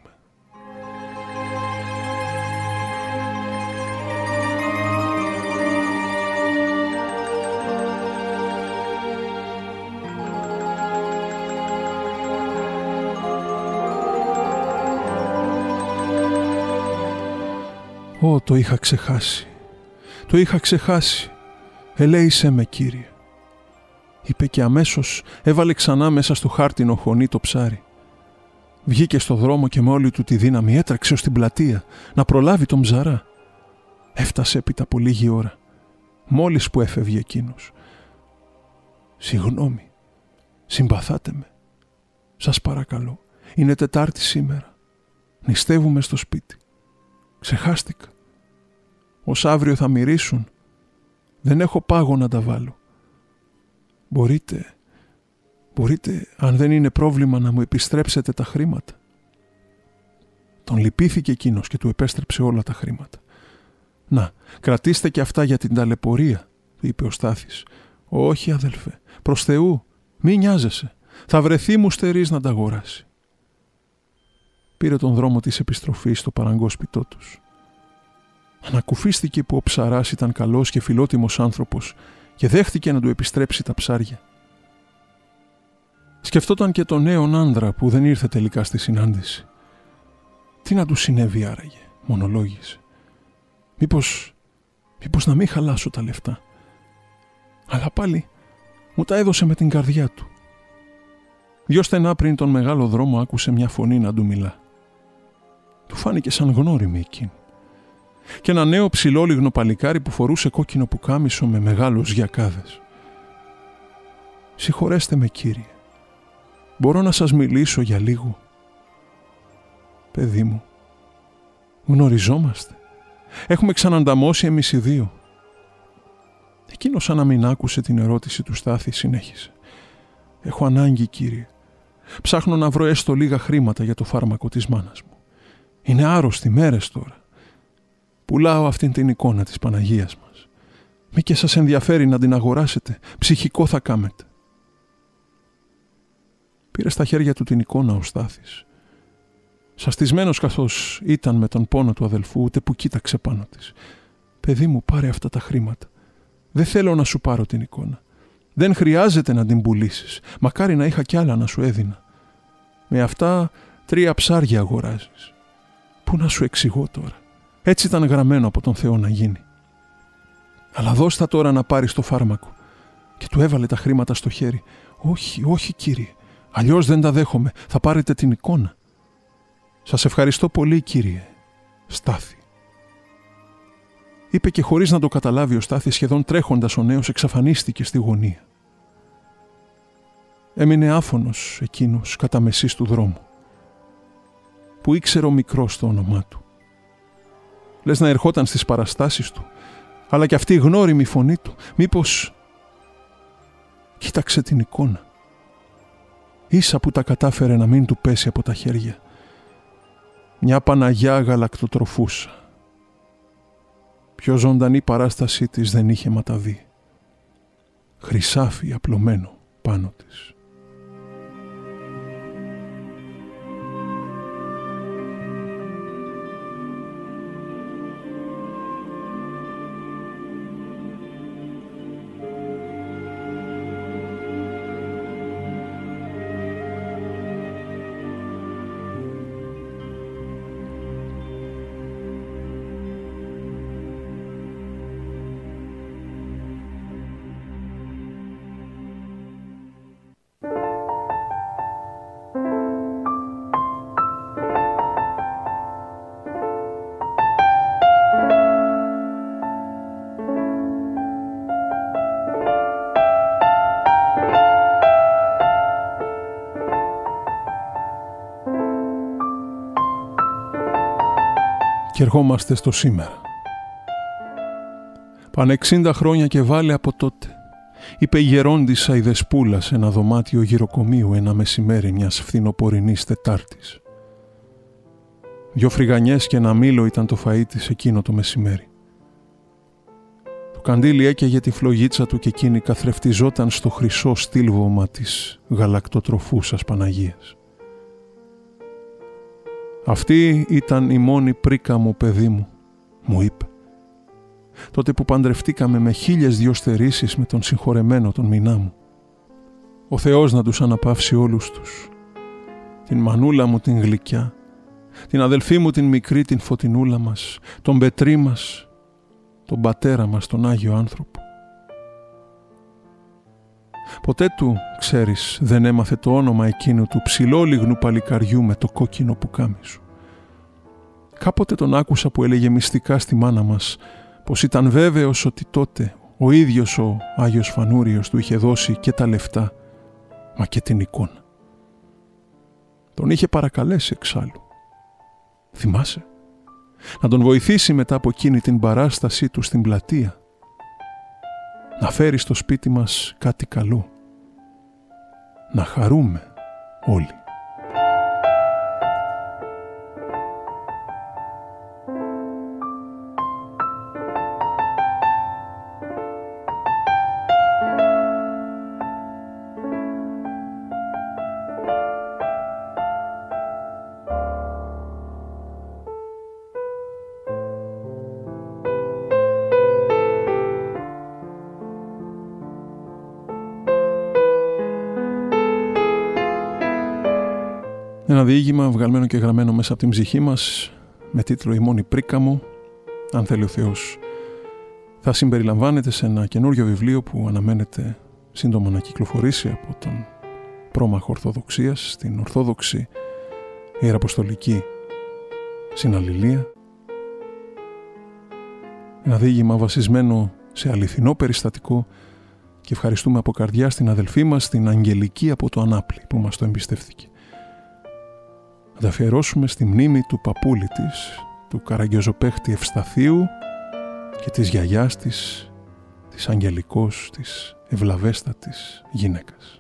«Ω, το είχα ξεχάσει, το είχα ξεχάσει, ελέησέ με κύριε», είπε και αμέσως έβαλε ξανά μέσα στο χάρτινο χωνί το ψάρι. Βγήκε στο δρόμο και με όλη του τη δύναμη έτρεξε ως την πλατεία να προλάβει τον ψαρά. Έφτασε έπειτα από λίγη ώρα, μόλις που έφευγε εκείνος. «Συγγνώμη, συμπαθάτε με, σας παρακαλώ, είναι Τετάρτη σήμερα, νηστεύουμε στο σπίτι. Ξεχάστηκα. Ως αύριο θα μυρίσουν. Δεν έχω πάγο να τα βάλω. Μπορείτε, μπορείτε, αν δεν είναι πρόβλημα, να μου επιστρέψετε τα χρήματα». Τον λυπήθηκε εκείνος και του επέστρεψε όλα τα χρήματα. «Να, κρατήστε και αυτά για την ταλαιπωρία», του είπε ο Στάθης. «Όχι, αδελφέ, προς Θεού, μη νοιάζεσαι. Θα βρεθεί μουστερής να τα αγοράσει». Πήρε τον δρόμο της επιστροφής στο παραγκόσπιτό τους. Ανακουφίστηκε που ο ψαράς ήταν καλός και φιλότιμος άνθρωπος και δέχτηκε να του επιστρέψει τα ψάρια. Σκεφτόταν και τον νέον άνδρα που δεν ήρθε τελικά στη συνάντηση. Τι να του συνέβη άραγε, μονολόγησε. Μήπως, μήπως να μην χαλάσω τα λεφτά. Αλλά πάλι μου τα έδωσε με την καρδιά του. Δυο στενά πριν τον μεγάλο δρόμο άκουσε μια φωνή να του μιλά. Του φάνηκε σαν γνώριμη εκείνη. Και ένα νέο ψηλόλιγνο παλικάρι που φορούσε κόκκινο πουκάμισο με μεγάλους γιακάδες. «Συγχωρέστε με κύριε, μπορώ να σας μιλήσω για λίγο?» «Παιδί μου, γνωριζόμαστε. Έχουμε ξανανταμώσει εμείς οι δύο». Εκείνος σαν να μην άκουσε την ερώτηση του Στάθη συνέχισε. «Έχω ανάγκη κύριε. Ψάχνω να βρω έστω λίγα χρήματα για το φάρμακο της μάνας μου. Είναι άρρωστη μέρες τώρα. Πουλάω αυτήν την εικόνα της Παναγίας μας. Μη και σας ενδιαφέρει να την αγοράσετε, ψυχικό θα κάμετε». Πήρε στα χέρια του την εικόνα ο Στάθης. Σαστισμένος καθώς ήταν με τον πόνο του αδελφού, ούτε που κοίταξε πάνω της. «Παιδί μου, πάρε αυτά τα χρήματα. Δεν θέλω να σου πάρω την εικόνα. Δεν χρειάζεται να την πουλήσεις. Μακάρι να είχα κι άλλα να σου έδινα. Με αυτά τρία ψάρια αγοράζεις. Πού να σου εξηγώ τώρα. Έτσι ήταν γραμμένο από τον Θεό να γίνει». Αλλά δώστα τώρα να πάρεις το φάρμακο. Και του έβαλε τα χρήματα στο χέρι. Όχι, όχι κύριε, αλλιώς δεν τα δέχομαι, θα πάρετε την εικόνα. Σας ευχαριστώ πολύ κύριε. Στάθη. Είπε και χωρίς να το καταλάβει ο Στάθης, σχεδόν τρέχοντας ο νέος εξαφανίστηκε στη γωνία. Έμεινε άφωνος εκείνος κατά μεσής του δρόμου, που ήξερε ο μικρός το όνομά του. Λες να ερχόταν στις παραστάσεις του, αλλά και αυτή η γνώριμη φωνή του, μήπως... Κοίταξε την εικόνα. Ίσα που τα κατάφερε να μην του πέσει από τα χέρια. Μια Παναγιά γαλακτοτροφούσα. Πιο ζωντανή παράστασή της δεν είχε ματαβεί. Χρυσάφι απλωμένο πάνω της. Και ερχόμαστε στο σήμερα. Πάνε εξήντα χρόνια και βάλε από τότε, είπε η γερόντισσα η Δεσπούλα σε ένα δωμάτιο γυροκομείου ένα μεσημέρι μιας φθινοπορεινής Τετάρτης. Δυο φρυγανιές και ένα μήλο ήταν το φαΐ της εκείνο το μεσημέρι. Το καντήλι έκαιγε τη φλογίτσα του και εκείνη καθρεφτιζόταν στο χρυσό στήλβωμα της γαλακτοτροφούσας Παναγίας. «Αυτή ήταν η μόνη πρίκα μου, παιδί μου», μου είπε. «Τότε που παντρευτήκαμε με χίλιες δυο στερήσεις με τον συγχωρεμένο τον μηνά μου. Ο Θεός να τους αναπαύσει όλους τους. Την μανούλα μου την γλυκιά, την αδελφή μου την μικρή την φωτεινούλα μας, τον Πετρί μας, τον πατέρα μας τον Άγιο άνθρωπο. Ποτέ του, ξέρεις, δεν έμαθε το όνομα εκείνου του ψηλόλιγνου παλικαριού με το κόκκινο πουκάμισο. Κάποτε τον άκουσα που έλεγε μυστικά στη μάνα μας πως ήταν βέβαιος ότι τότε ο ίδιος ο Άγιος Φανούριος του είχε δώσει και τα λεφτά, μα και την εικόνα. Τον είχε παρακαλέσει εξάλλου. Θυμάσαι? Να τον βοηθήσει μετά από εκείνη την παράστασή του στην πλατεία. Να φέρει στο σπίτι μας κάτι καλό. Να χαρούμε όλοι. Ένα διήγημα βγαλμένο και γραμμένο μέσα από την ψυχή μας με τίτλο «Η μόνη πρίκα μου», αν θέλει ο Θεός, θα συμπεριλαμβάνεται σε ένα καινούριο βιβλίο που αναμένεται σύντομα να κυκλοφορήσει από τον πρόμαχο Ορθοδοξίας στην Ορθόδοξη Ιεραποστολική Συναλληλία. Ένα διήγημα βασισμένο σε αληθινό περιστατικό και ευχαριστούμε από καρδιά στην αδελφή μας, την Αγγελική από το Ανάπλη, που μας το εμπιστεύθηκε. Θα τα αφιερώσουμε στη μνήμη του παππούλη της, του καραγκιόζοπαίχτη Ευσταθίου και της γιαγιάς της, της Αγγελικός, της ευλαβέστατης γυναίκας.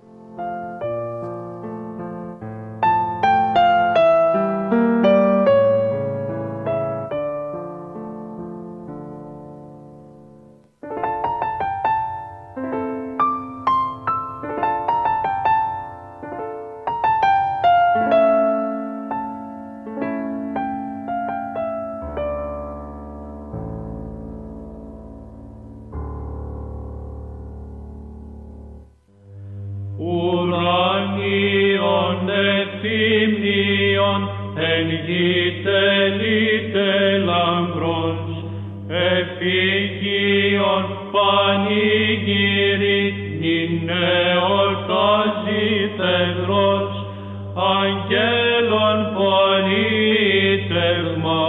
Εν γη τελείτε λαμπρός, εφηγείων πανηγύρι εορτάζει τεγρός, αγγέλων πολίτευμα,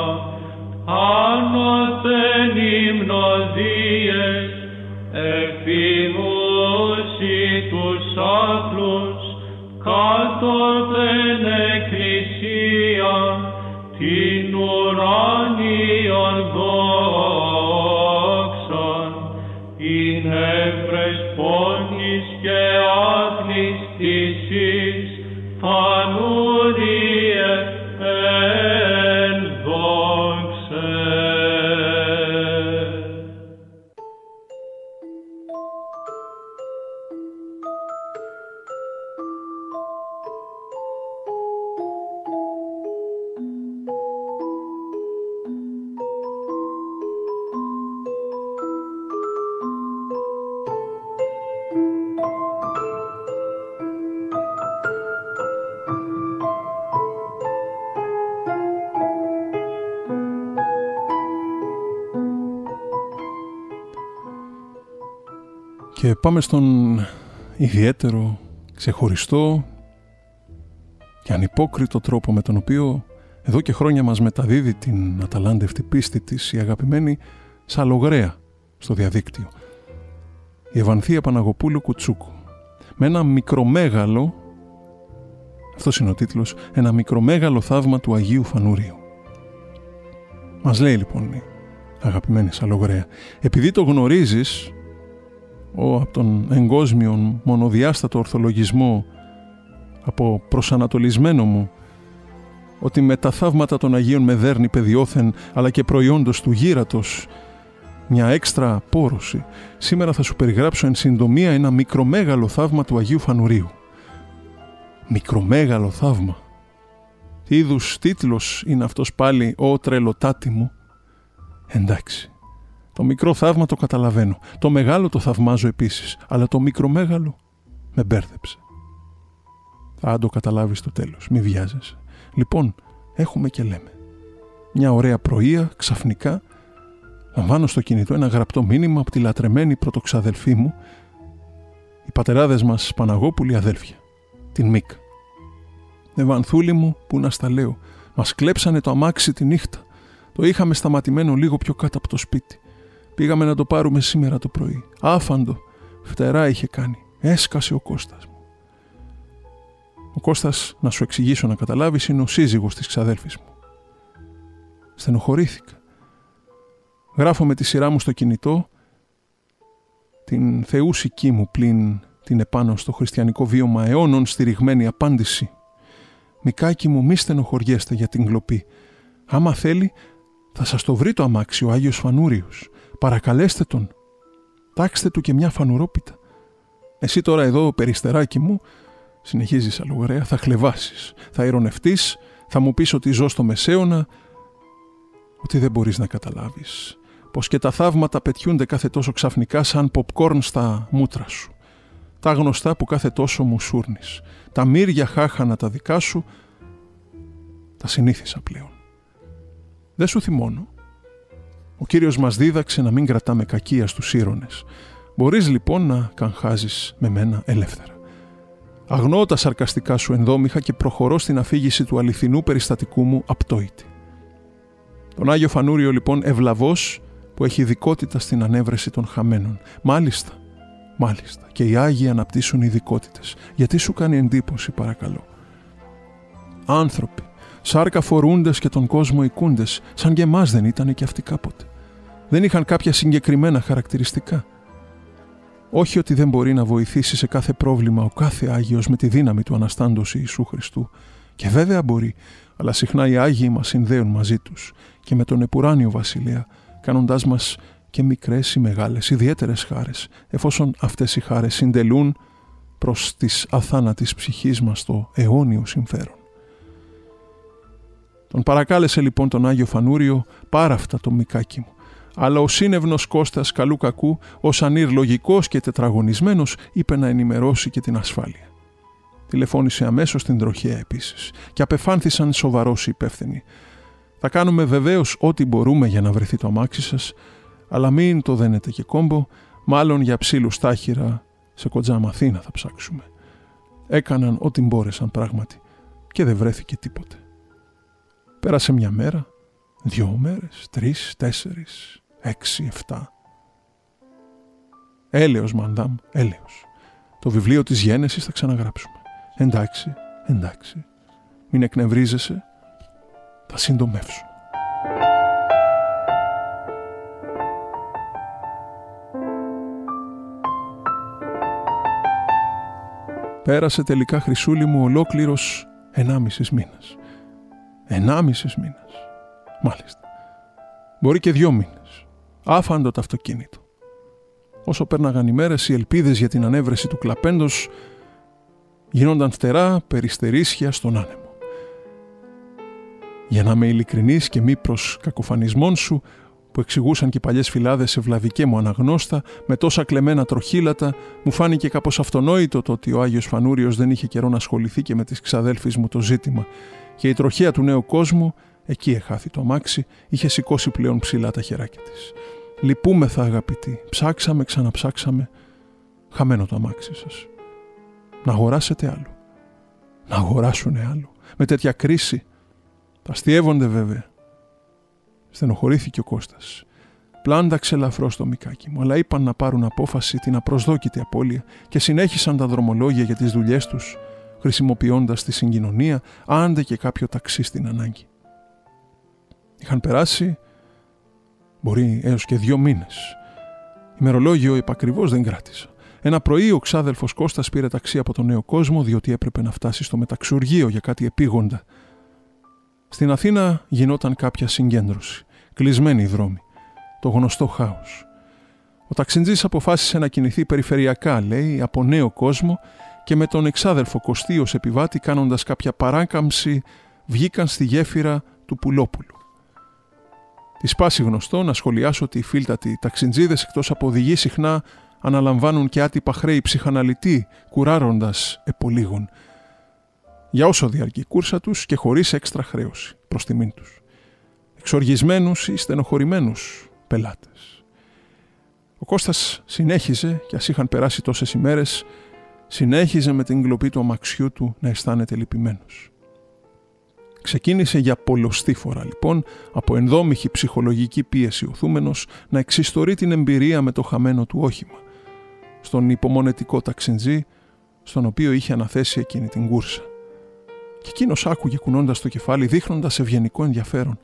άνωθεν υμνοδίες, ευθυνούσι τους άθλους, κάτωθεν εκκλησία, την ουράνιον δόξαν, είναι ευρεσπόνης και άθλης θυσής, φανούριε εν δόξε. Και πάμε στον ιδιαίτερο, ξεχωριστό και ανυπόκριτο τρόπο με τον οποίο εδώ και χρόνια μας μεταδίδει την αταλάντευτη πίστη της η αγαπημένη Σαλογραία στο διαδίκτυο. Η Ευανθία Παναγοπούλου Κουτσούκου. Με ένα μικρομέγαλο, αυτός είναι ο τίτλος, ένα μικρομέγαλο θαύμα του Αγίου Φανούριου. Μας λέει λοιπόν η αγαπημένη Σαλογραία, επειδή το γνωρίζεις, ο από τον εγκόσμιο μονοδιάστατο ορθολογισμό από προσανατολισμένο μου, ότι με τα θαύματα των Αγίων με δέρνει παιδιόθεν, αλλά και προϊόντος του γύρατος μια έξτρα πόρωση, σήμερα θα σου περιγράψω εν συντομία ένα μικρομέγαλο θαύμα του Αγίου Φανουρίου. Μικρομέγαλο θαύμα. Τι είδους τίτλος είναι αυτός πάλι, «Ω τρελοτάτη μου»? Εντάξει. Το μικρό θαύμα το καταλαβαίνω. Το μεγάλο το θαυμάζω επίσης. Αλλά το μικρομέγαλο με μπέρδεψε. Θα το καταλάβεις στο τέλος. Μη βιάζεσαι. Λοιπόν, έχουμε και λέμε. Μια ωραία πρωία, ξαφνικά, λαμβάνω στο κινητό ένα γραπτό μήνυμα από τη λατρεμένη πρωτοξαδελφή μου, οι πατεράδες μας Παναγόπουλοι αδέλφια, την Μίκα. Ευανθούλη μου, που να στα λέω, μας κλέψανε το αμάξι τη νύχτα. Το είχαμε σταματημένο λίγο πιο κάτω από το σπίτι. Πήγαμε να το πάρουμε σήμερα το πρωί. Άφαντο, φτερά είχε κάνει. Έσκασε ο Κώστας μου. Ο Κώστας, να σου εξηγήσω να καταλάβεις, είναι ο σύζυγος της ξαδέλφης μου. Στενοχωρήθηκα. Γράφω με τη σειρά μου στο κινητό την θεούσική μου πλην την επάνω στο χριστιανικό βίωμα αιώνων στηριγμένη απάντηση. Μικάκι μου, μη στενοχωριέστε για την κλοπή. Άμα θέλει, θα σας το βρει το αμάξι ο Άγιος Φανούριος. Παρακαλέστε τον. Τάξτε του και μια φανουρόπιτα. Εσύ τώρα εδώ, περιστεράκι μου, συνεχίζει η Σαλογραία, θα χλεβάσεις, θα ειρωνευτείς, θα μου πεις ότι ζω στο Μεσαίωνα, ότι δεν μπορείς να καταλάβεις πως και τα θαύματα πετιούνται κάθε τόσο ξαφνικά σαν ποπκόρν στα μούτρα σου. Τα γνωστά που κάθε τόσο μου σούρνεις. Τα μύρια χάχανα τα δικά σου, τα συνήθισα πλέον. Δεν σου θυμώνω. Ο Κύριος μας δίδαξε να μην κρατάμε κακία στους ήρωνες. Μπορείς λοιπόν να καγχάζεις με μένα ελεύθερα. Αγνοώ τα σαρκαστικά σου ενδόμηχα και προχωρώ στην αφήγηση του αληθινού περιστατικού μου απτόητη. Τον Άγιο Φανούριο λοιπόν ευλαβώς που έχει ειδικότητα στην ανέβρεση των χαμένων. Μάλιστα, μάλιστα και οι Άγιοι αναπτύσσουν ειδικότητες. Γιατί σου κάνει εντύπωση παρακαλώ? Άνθρωποι, σάρκα φορούντες και τον κόσμο οικούντες, σαν και εμάς δεν ήταν και αυτοί κάποτε? Δεν είχαν κάποια συγκεκριμένα χαρακτηριστικά? Όχι ότι δεν μπορεί να βοηθήσει σε κάθε πρόβλημα ο κάθε Άγιος με τη δύναμη του Αναστάντος Ιησού Χριστού. Και βέβαια μπορεί, αλλά συχνά οι Άγιοι μας συνδέουν μαζί τους και με τον επουράνιο Βασιλέα, κάνοντάς μας και μικρές ή μεγάλες ιδιαίτερες χάρες, εφόσον αυτές οι χάρες συντελούν προς της αθάνατης ψυχής μας το αιώνιο συμφέρον. Τον παρακάλεσε λοιπόν τον Άγιο Φανούριο πάρα αυτά το Μικάκι μου, αλλά ο σύνευνος Κώστας καλού κακού, ως ανήρ λογικός και τετραγωνισμένος, είπε να ενημερώσει και την ασφάλεια. Τηλεφώνησε αμέσως την τροχέα επίσης και απεφάνθησαν σοβαρός οι υπεύθυνοι. Θα κάνουμε βεβαίως ό,τι μπορούμε για να βρεθεί το αμάξι σας, αλλά μην το δένετε και κόμπο, Μάλλον για ψήλους τάχυρα σε Κοντζάμα Αθήνα θα ψάξουμε. Έκαναν ό,τι μπόρεσαν πράγματι και δεν βρέθηκε τίποτε. Πέρασε μια μέρα, δυο μέρες, τρεις, τέσσερις, έξι, εφτά. Έλεος, μαντάμ, έλεος. Το βιβλίο της Γένεσης θα ξαναγράψουμε. Εντάξει, εντάξει. Μην εκνευρίζεσαι, θα συντομεύσω. Πέρασε τελικά, Χρυσούλη μου, ολόκληρος ενάμισης μήνας. Ενάμισης μήνας. Μάλιστα. Μπορεί και δυο μήνες. Άφαντο το αυτοκίνητο. Όσο πέρναγαν οι μέρες, οι ελπίδες για την ανέβρεση του κλαπέντος γίνονταν φτερά περιστερίσια στον άνεμο. Για να είμαι ειλικρινής και μη προς κακοφανισμόν σου, που εξηγούσαν και οι παλιές φυλάδες σε βλαβικέ μου αναγνώστα, με τόσα κλεμμένα τροχύλατα, μου φάνηκε κάπως αυτονόητο το ότι ο Άγιος Φανούριος δεν είχε καιρό να ασχοληθεί και με τις ξαδέλφεις μου το ζήτημα, και η τροχέα του νέου κόσμου, εκεί εχάθη το αμάξι, είχε σηκώσει πλέον ψηλά τα χεράκια της. Λυπούμεθα, αγαπητοί, ψάξαμε, ξαναψάξαμε, χαμένο το αμάξι σας. Να αγοράσετε άλλο. Να αγοράσουνε άλλο. Με τέτοια κρίση. Αστιεύονται βέβαια. Στενοχωρήθηκε ο Κώστας. Πλάνταξε ελαφρώς το μικάκι μου, αλλά είπαν να πάρουν απόφαση την απροσδόκητη απώλεια και συνέχισαν τα δρομολόγια για τις δουλειές τους, χρησιμοποιώντας τη συγκοινωνία, άντε και κάποιο ταξί στην ανάγκη. Είχαν περάσει, μπορεί έως και δύο μήνες. Ημερολόγιο επακριβώς δεν κράτησα. Ένα πρωί ο ξάδελφος Κώστας πήρε ταξί από τον Νέο Κόσμο, διότι έπρεπε να φτάσει στο μεταξουργείο για κάτι επίγοντα. Στην Αθήνα γινόταν κάποια συγκέντρωση, κλεισμένοι οι δρόμοι, το γνωστό χάος. Ο ταξιτζής αποφάσισε να κινηθεί περιφερειακά, λέει, από Νέο Κόσμο, και με τον εξάδελφο Κωστή ως επιβάτη, κάνοντας κάποια παράκαμψη, βγήκαν στη γέφυρα του Πουλόπουλου. Τη πάση γνωστό να σχολιάσω ότι οι φίλτατοι ταξιτζίδες, εκτός από οδηγοί, συχνά αναλαμβάνουν και άτυπα χρέη ψυχαναλυτή, κουράροντας επολίγων, για όσο διαρκεί η κούρσα τους και χωρίς έξτρα χρέωση προς τιμήν τους. Εξοργισμένους ή στενοχωρημένους πελάτες. Ο Κώστας συνέχιζε, και ας είχαν περάσει τόσες ημέρες, συνέχιζε με την κλοπή του αμαξιού του να αισθάνεται λυπημένος. Ξεκίνησε για πολλοστή φορά λοιπόν, από ενδόμηχη ψυχολογική πίεση οθούμενος, να εξιστορεί την εμπειρία με το χαμένο του όχημα, στον υπομονετικό ταξιτζή, στον οποίο είχε αναθέσει εκείνη την κούρσα. Και εκείνος άκουγε κουνώντας το κεφάλι, δείχνοντας ευγενικό ενδιαφέρον.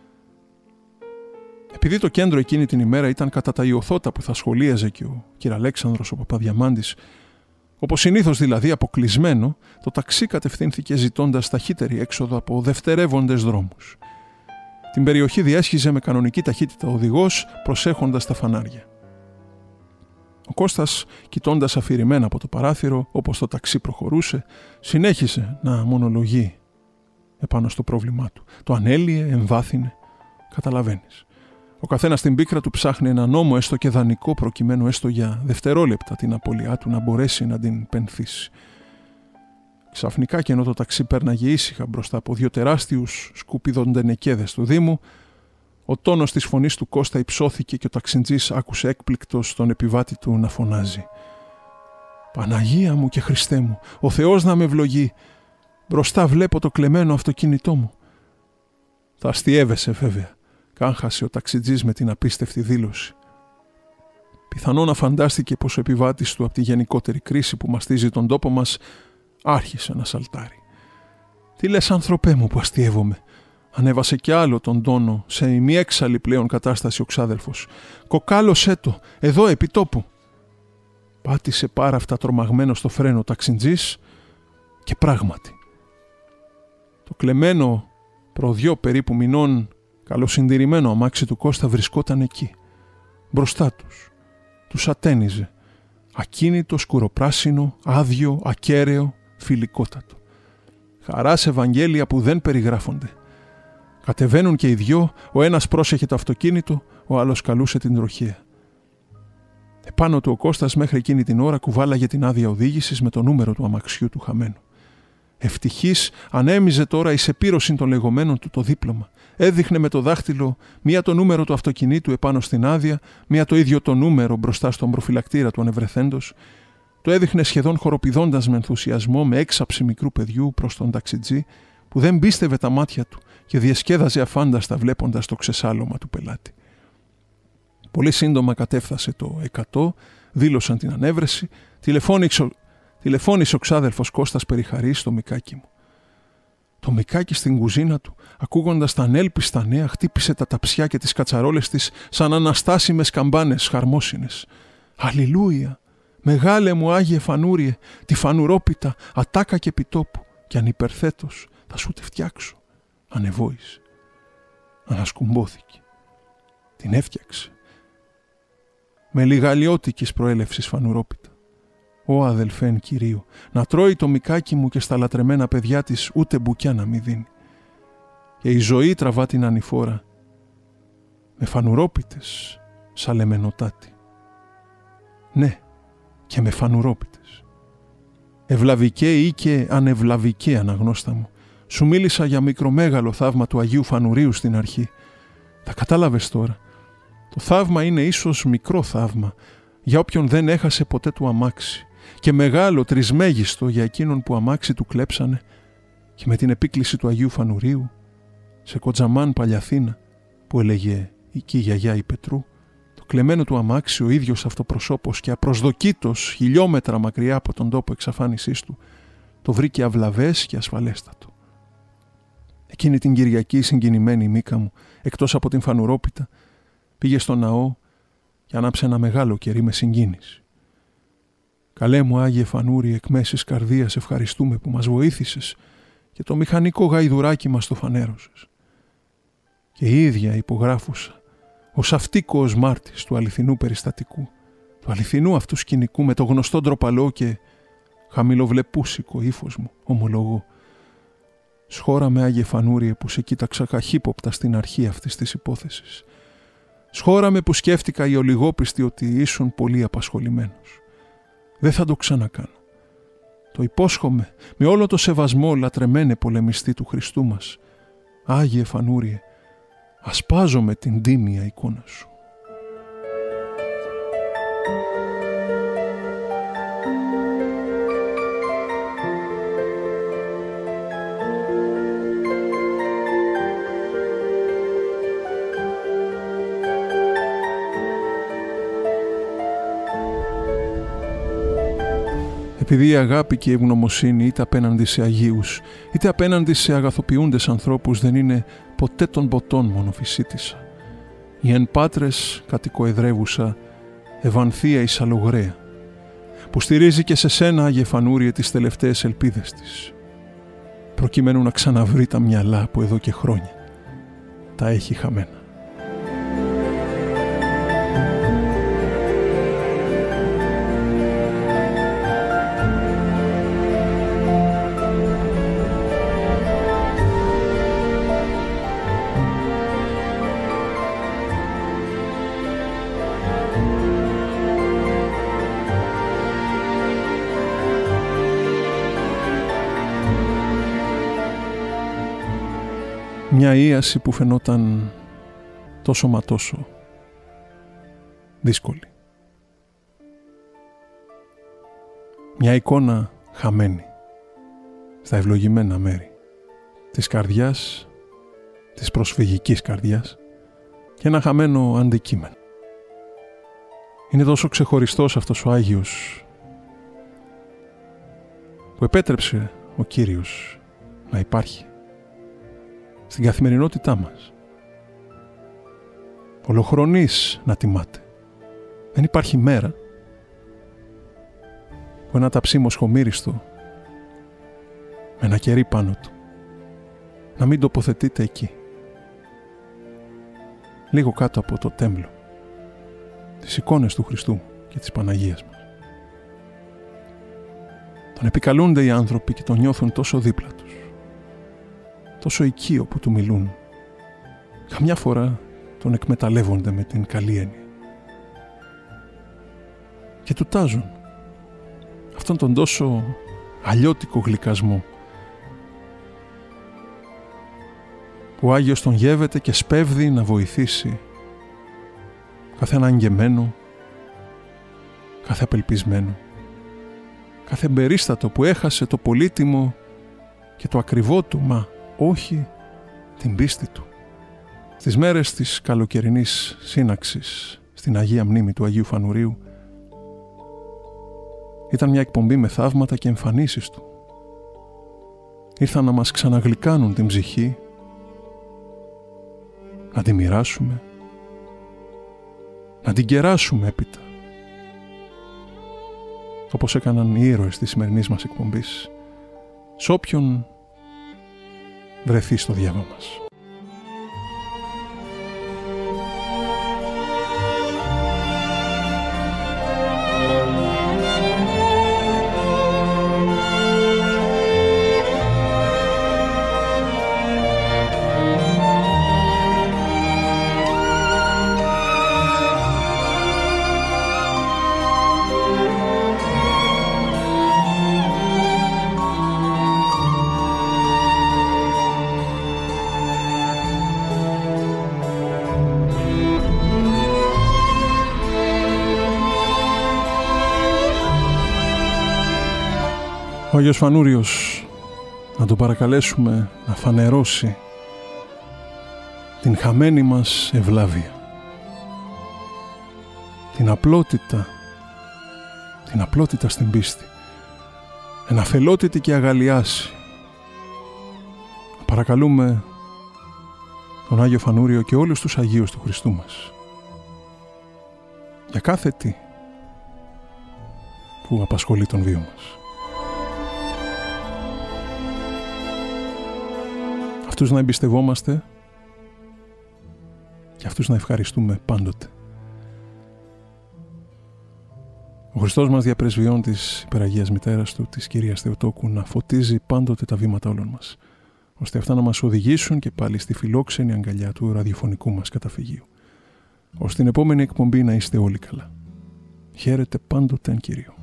Επειδή το κέντρο εκείνη την ημέρα ήταν κατά τα ιωθώτα που θα σχολίαζε και ο κ. Αλέξανδρος ο Παπαδιαμάντης, όπως συνήθως δηλαδή αποκλεισμένο, το ταξί κατευθύνθηκε ζητώντας ταχύτερη έξοδο από δευτερεύοντες δρόμους. Την περιοχή διέσχιζε με κανονική ταχύτητα ο οδηγός, προσέχοντας τα φανάρια. Ο Κώστας, κοιτώντας αφηρημένα από το παράθυρο, όπως το ταξί προχωρούσε, συνέχισε να μονολογεί επάνω στο πρόβλημά του. Το ανέλυε, εμβάθυνε, καταλαβαίνεις. Ο καθένας στην πίκρα του ψάχνει ένα νόμο, έστω και δανεικό, προκειμένου έστω για δευτερόλεπτα την απώλειά του να μπορέσει να την πενθήσει. Ξαφνικά, και ενώ το ταξί πέρναγε ήσυχα μπροστά από δύο τεράστιους σκουπιδοντενεκέδες του Δήμου, ο τόνος της φωνής του Κώστα υψώθηκε και ο ταξιτζής άκουσε έκπληκτος τον επιβάτη του να φωνάζει. «Παναγία μου και Χριστέ μου, ο Θεός να με ευλογεί! Μπροστά βλέπω το κλεμμένο αυτοκίνητό μου». Θα αστιεύεσαι βέβαια, κάγχασε ο ταξιτζής με την απίστευτη δήλωση. Πιθανόν να φαντάστηκε πως ο επιβάτης του από τη γενικότερη κρίση που μαστίζει τον τόπο μας άρχισε να σαλτάρει. «Τι λες, άνθρωπέ μου, που αστιεύομαι?» Ανέβασε κι άλλο τον τόνο σε ημιέξαλλη πλέον κατάσταση ο ξάδελφος. «Κοκάλωσέ το, εδώ επί τόπου». Πάτησε πάρα αυτά τρομαγμένο στο φρένο ο ταξιτζής και πράγματι. Το κλεμμένο προ δυο περίπου μηνών καλοσυντηρημένο αμάξι του Κώστα βρισκόταν εκεί, μπροστά τους. Τους ατένιζε, ακίνητο, σκουροπράσινο, άδειο, ακέραιο, φιλικότατο. Χαράς Ευαγγέλια που δεν περιγράφονται. Κατεβαίνουν και οι δυο, ο ένας πρόσεχε το αυτοκίνητο, ο άλλος καλούσε την τροχέα. Επάνω του ο Κώστας μέχρι εκείνη την ώρα κουβάλαγε την άδεια οδήγησης με το νούμερο του αμαξιού του χαμένου. Ευτυχής ανέμιζε τώρα εις επίρρωση των λεγόμενων του το δίπλωμα. Έδειχνε με το δάχτυλο μία το νούμερο του αυτοκινήτου επάνω στην άδεια, μία το ίδιο το νούμερο μπροστά στον προφυλακτήρα του ανευρεθέντος. Το έδειχνε σχεδόν χοροπηδώντας με ενθουσιασμό, με έξαψη μικρού παιδιού προς τον ταξιτζή, που δεν πίστευε τα μάτια του και διασκέδαζε αφάνταστα βλέποντας το ξεσάλωμα του πελάτη. Πολύ σύντομα κατέφθασε το εκατό, δήλωσαν την ανέβρεση, τηλεφώνησε, τηλεφώνησε ο ξάδελφος Κώστας Περιχαρής στο Μικάκι μου. Το Μικάκι στην κουζίνα του, ακούγοντας τα ανέλπιστα νέα, χτύπησε τα ταψιά και τις κατσαρόλες της σαν αναστάσιμες καμπάνες χαρμόσυνες. «Αλληλούια! Μεγάλε μου Άγιε Φανούριε, τη φανουρόπιτα, ατάκα και επιτόπου, κι ανυπερθέτως θα σου τη φτιάξω». Ανεβόησε. Ανασκουμπόθηκε. Την έφτιαξε. Με λιγαλιώτικης προέλευσης φανουρόπιτα. «Ω αδελφέν Κυρίου, να τρώει το Μικάκι μου και στα λατρεμένα παιδιά της ούτε μπουκιά να μη δίνει. Και η ζωή τραβά την ανηφόρα με φανουρόπιτες σαλεμενοτάτη. Ναι, και με φανουρόπιτες. Ευλαβικέ ή και ανευλαβικέ, αναγνώστα μου. Σου μίλησα για μικρομέγαλο θαύμα του Αγίου Φανουρίου στην αρχή. Τα κατάλαβες τώρα. Το θαύμα είναι ίσως μικρό θαύμα για όποιον δεν έχασε ποτέ του αμάξι και μεγάλο τρισμέγιστο για εκείνον που αμάξι του κλέψανε και με την επίκληση του Αγίου Φανουρίου σε Κοτζαμάν Παλιαθήνα που έλεγε εκεί η γιαγιά η Πετρού, το κλεμμένο του αμάξι ο ίδιος αυτοπροσώπος και απροσδοκήτως χιλιόμετρα μακριά από τον τόπο εξαφάνισής του το βρήκε αυλαβές και ασφαλέστατο. Εκείνη την Κυριακή συγκινημένη η Μίκα μου, εκτός από την φανουρόπιτα, πήγε στο ναό και άναψε ένα μεγάλο κερί με συγκίνηση. «Καλέ μου Άγιε Φανούρι, εκ μέσης καρδίας ευχαριστούμε που μας βοήθησες και το μηχανικό γαϊδουράκι μας το φανέρωσες». Και η ίδια υπογράφουσα ως αυτίκοος μάρτης του αληθινού περιστατικού, του αληθινού αυτού σκηνικού, με το γνωστό ντροπαλό και χαμηλοβλεπούσικο ύφος μου, ομολογώ. «Σχώραμε Άγιε Φανούριε που σε κοίταξα καχύποπτα στην αρχή αυτής της υπόθεσης. Σχώραμε που σκέφτηκα οι ολιγόπιστοι ότι ήσουν πολύ απασχολημένος. Δεν θα το ξανακάνω. Το υπόσχομαι με όλο το σεβασμό, λατρεμένε πολεμιστή του Χριστού μας. Άγιε Φανούριε, ασπάζομαι την τίμια εικόνα σου». Επειδή η αγάπη και η ευγνωμοσύνη είτε απέναντι σε Αγίους είτε απέναντι σε αγαθοποιούντες ανθρώπους δεν είναι ποτέ των ποτών μονοφυσίτισσα. Η εν πάτρες κατοικοεδρεύουσα Ευανθία η Σαλογραία, που στηρίζει και σε σένα Άγιε Φανούριε τις τελευταίες ελπίδες της, προκειμένου να ξαναβρει τα μυαλά που εδώ και χρόνια τα έχει χαμένα. Μια ίαση που φαινόταν τόσο μα τόσο δύσκολη. Μια εικόνα χαμένη στα ευλογημένα μέρη της καρδιάς, της προσφυγικής καρδιάς και ένα χαμένο αντικείμενο. Είναι τόσο ξεχωριστός αυτός ο Άγιος που επέτρεψε ο Κύριος να υπάρχει στην καθημερινότητά μας. Ολοχρονής να τιμάται. Δεν υπάρχει μέρα που ένα ταψί μοσχομύριστο με ένα κερί πάνω του να μην τοποθετείται εκεί, λίγο κάτω από το τέμπλο, τις εικόνες του Χριστού και της Παναγίας μας. Τον επικαλούνται οι άνθρωποι και τον νιώθουν τόσο δίπλα τους, τόσο οικείο που του μιλούν. Καμιά φορά τον εκμεταλλεύονται με την καλή έννοια. Και του τάζουν αυτόν τον τόσο αλλιώτικο γλυκασμό Ο Άγιος τον γεύεται και σπέβδει να βοηθήσει κάθε αναγκεμένο, κάθε απελπισμένο, κάθε εμπερίστατο που έχασε το πολύτιμο και το ακριβό του, μα όχι την πίστη του. Στις μέρες της καλοκαιρινής σύναξης στην Αγία Μνήμη του Αγίου Φανουρίου ήταν μια εκπομπή με θαύματα και εμφανίσεις του. Ήρθαν να μας ξαναγλυκάνουν την ψυχή, να τη μοιράσουμε, να την κεράσουμε έπειτα, όπως έκαναν οι ήρωες της σημερινής μας εκπομπής, σ' όποιον βρεθεί στο διάβα μας. Ο Άγιος Φανούριος, να τον παρακαλέσουμε να φανερώσει την χαμένη μας ευλάβεια, την απλότητα, την απλότητα στην πίστη, εναφελότητη και αγαλιάση. Παρακαλούμε τον Άγιο Φανούριο και όλους τους Αγίους του Χριστού μας για κάθε τι που απασχολεί τον βίο μας. Αυτούς να εμπιστευόμαστε και αυτούς να ευχαριστούμε πάντοτε. Ο Χριστός μας διαπρεσβειών της υπεραγίας μητέρας του, της Κυρίας Θεοτόκου, να φωτίζει πάντοτε τα βήματα όλων μας, ώστε αυτά να μας οδηγήσουν και πάλι στη φιλόξενη αγκαλιά του ραδιοφωνικού μας καταφυγίου. Ώστε την επόμενη εκπομπή να είστε όλοι καλά. Χαίρετε πάντοτε εν Κύριο.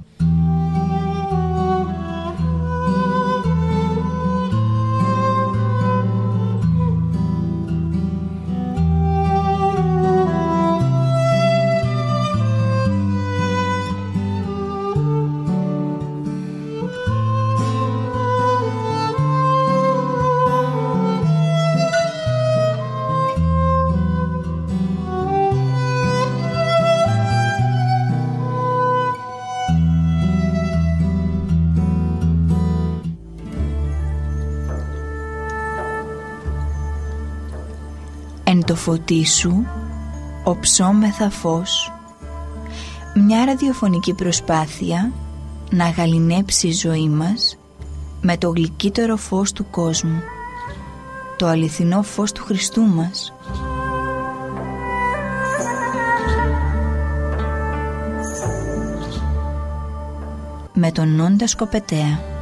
Εν το φωτί σου οψόμεθα φως, μια ραδιοφωνική προσπάθεια να γαληνέψει η ζωή μας με το γλυκύτερο φως του κόσμου, το αληθινό φως του Χριστού μας. Με τον Νόντα Σκοπετέα.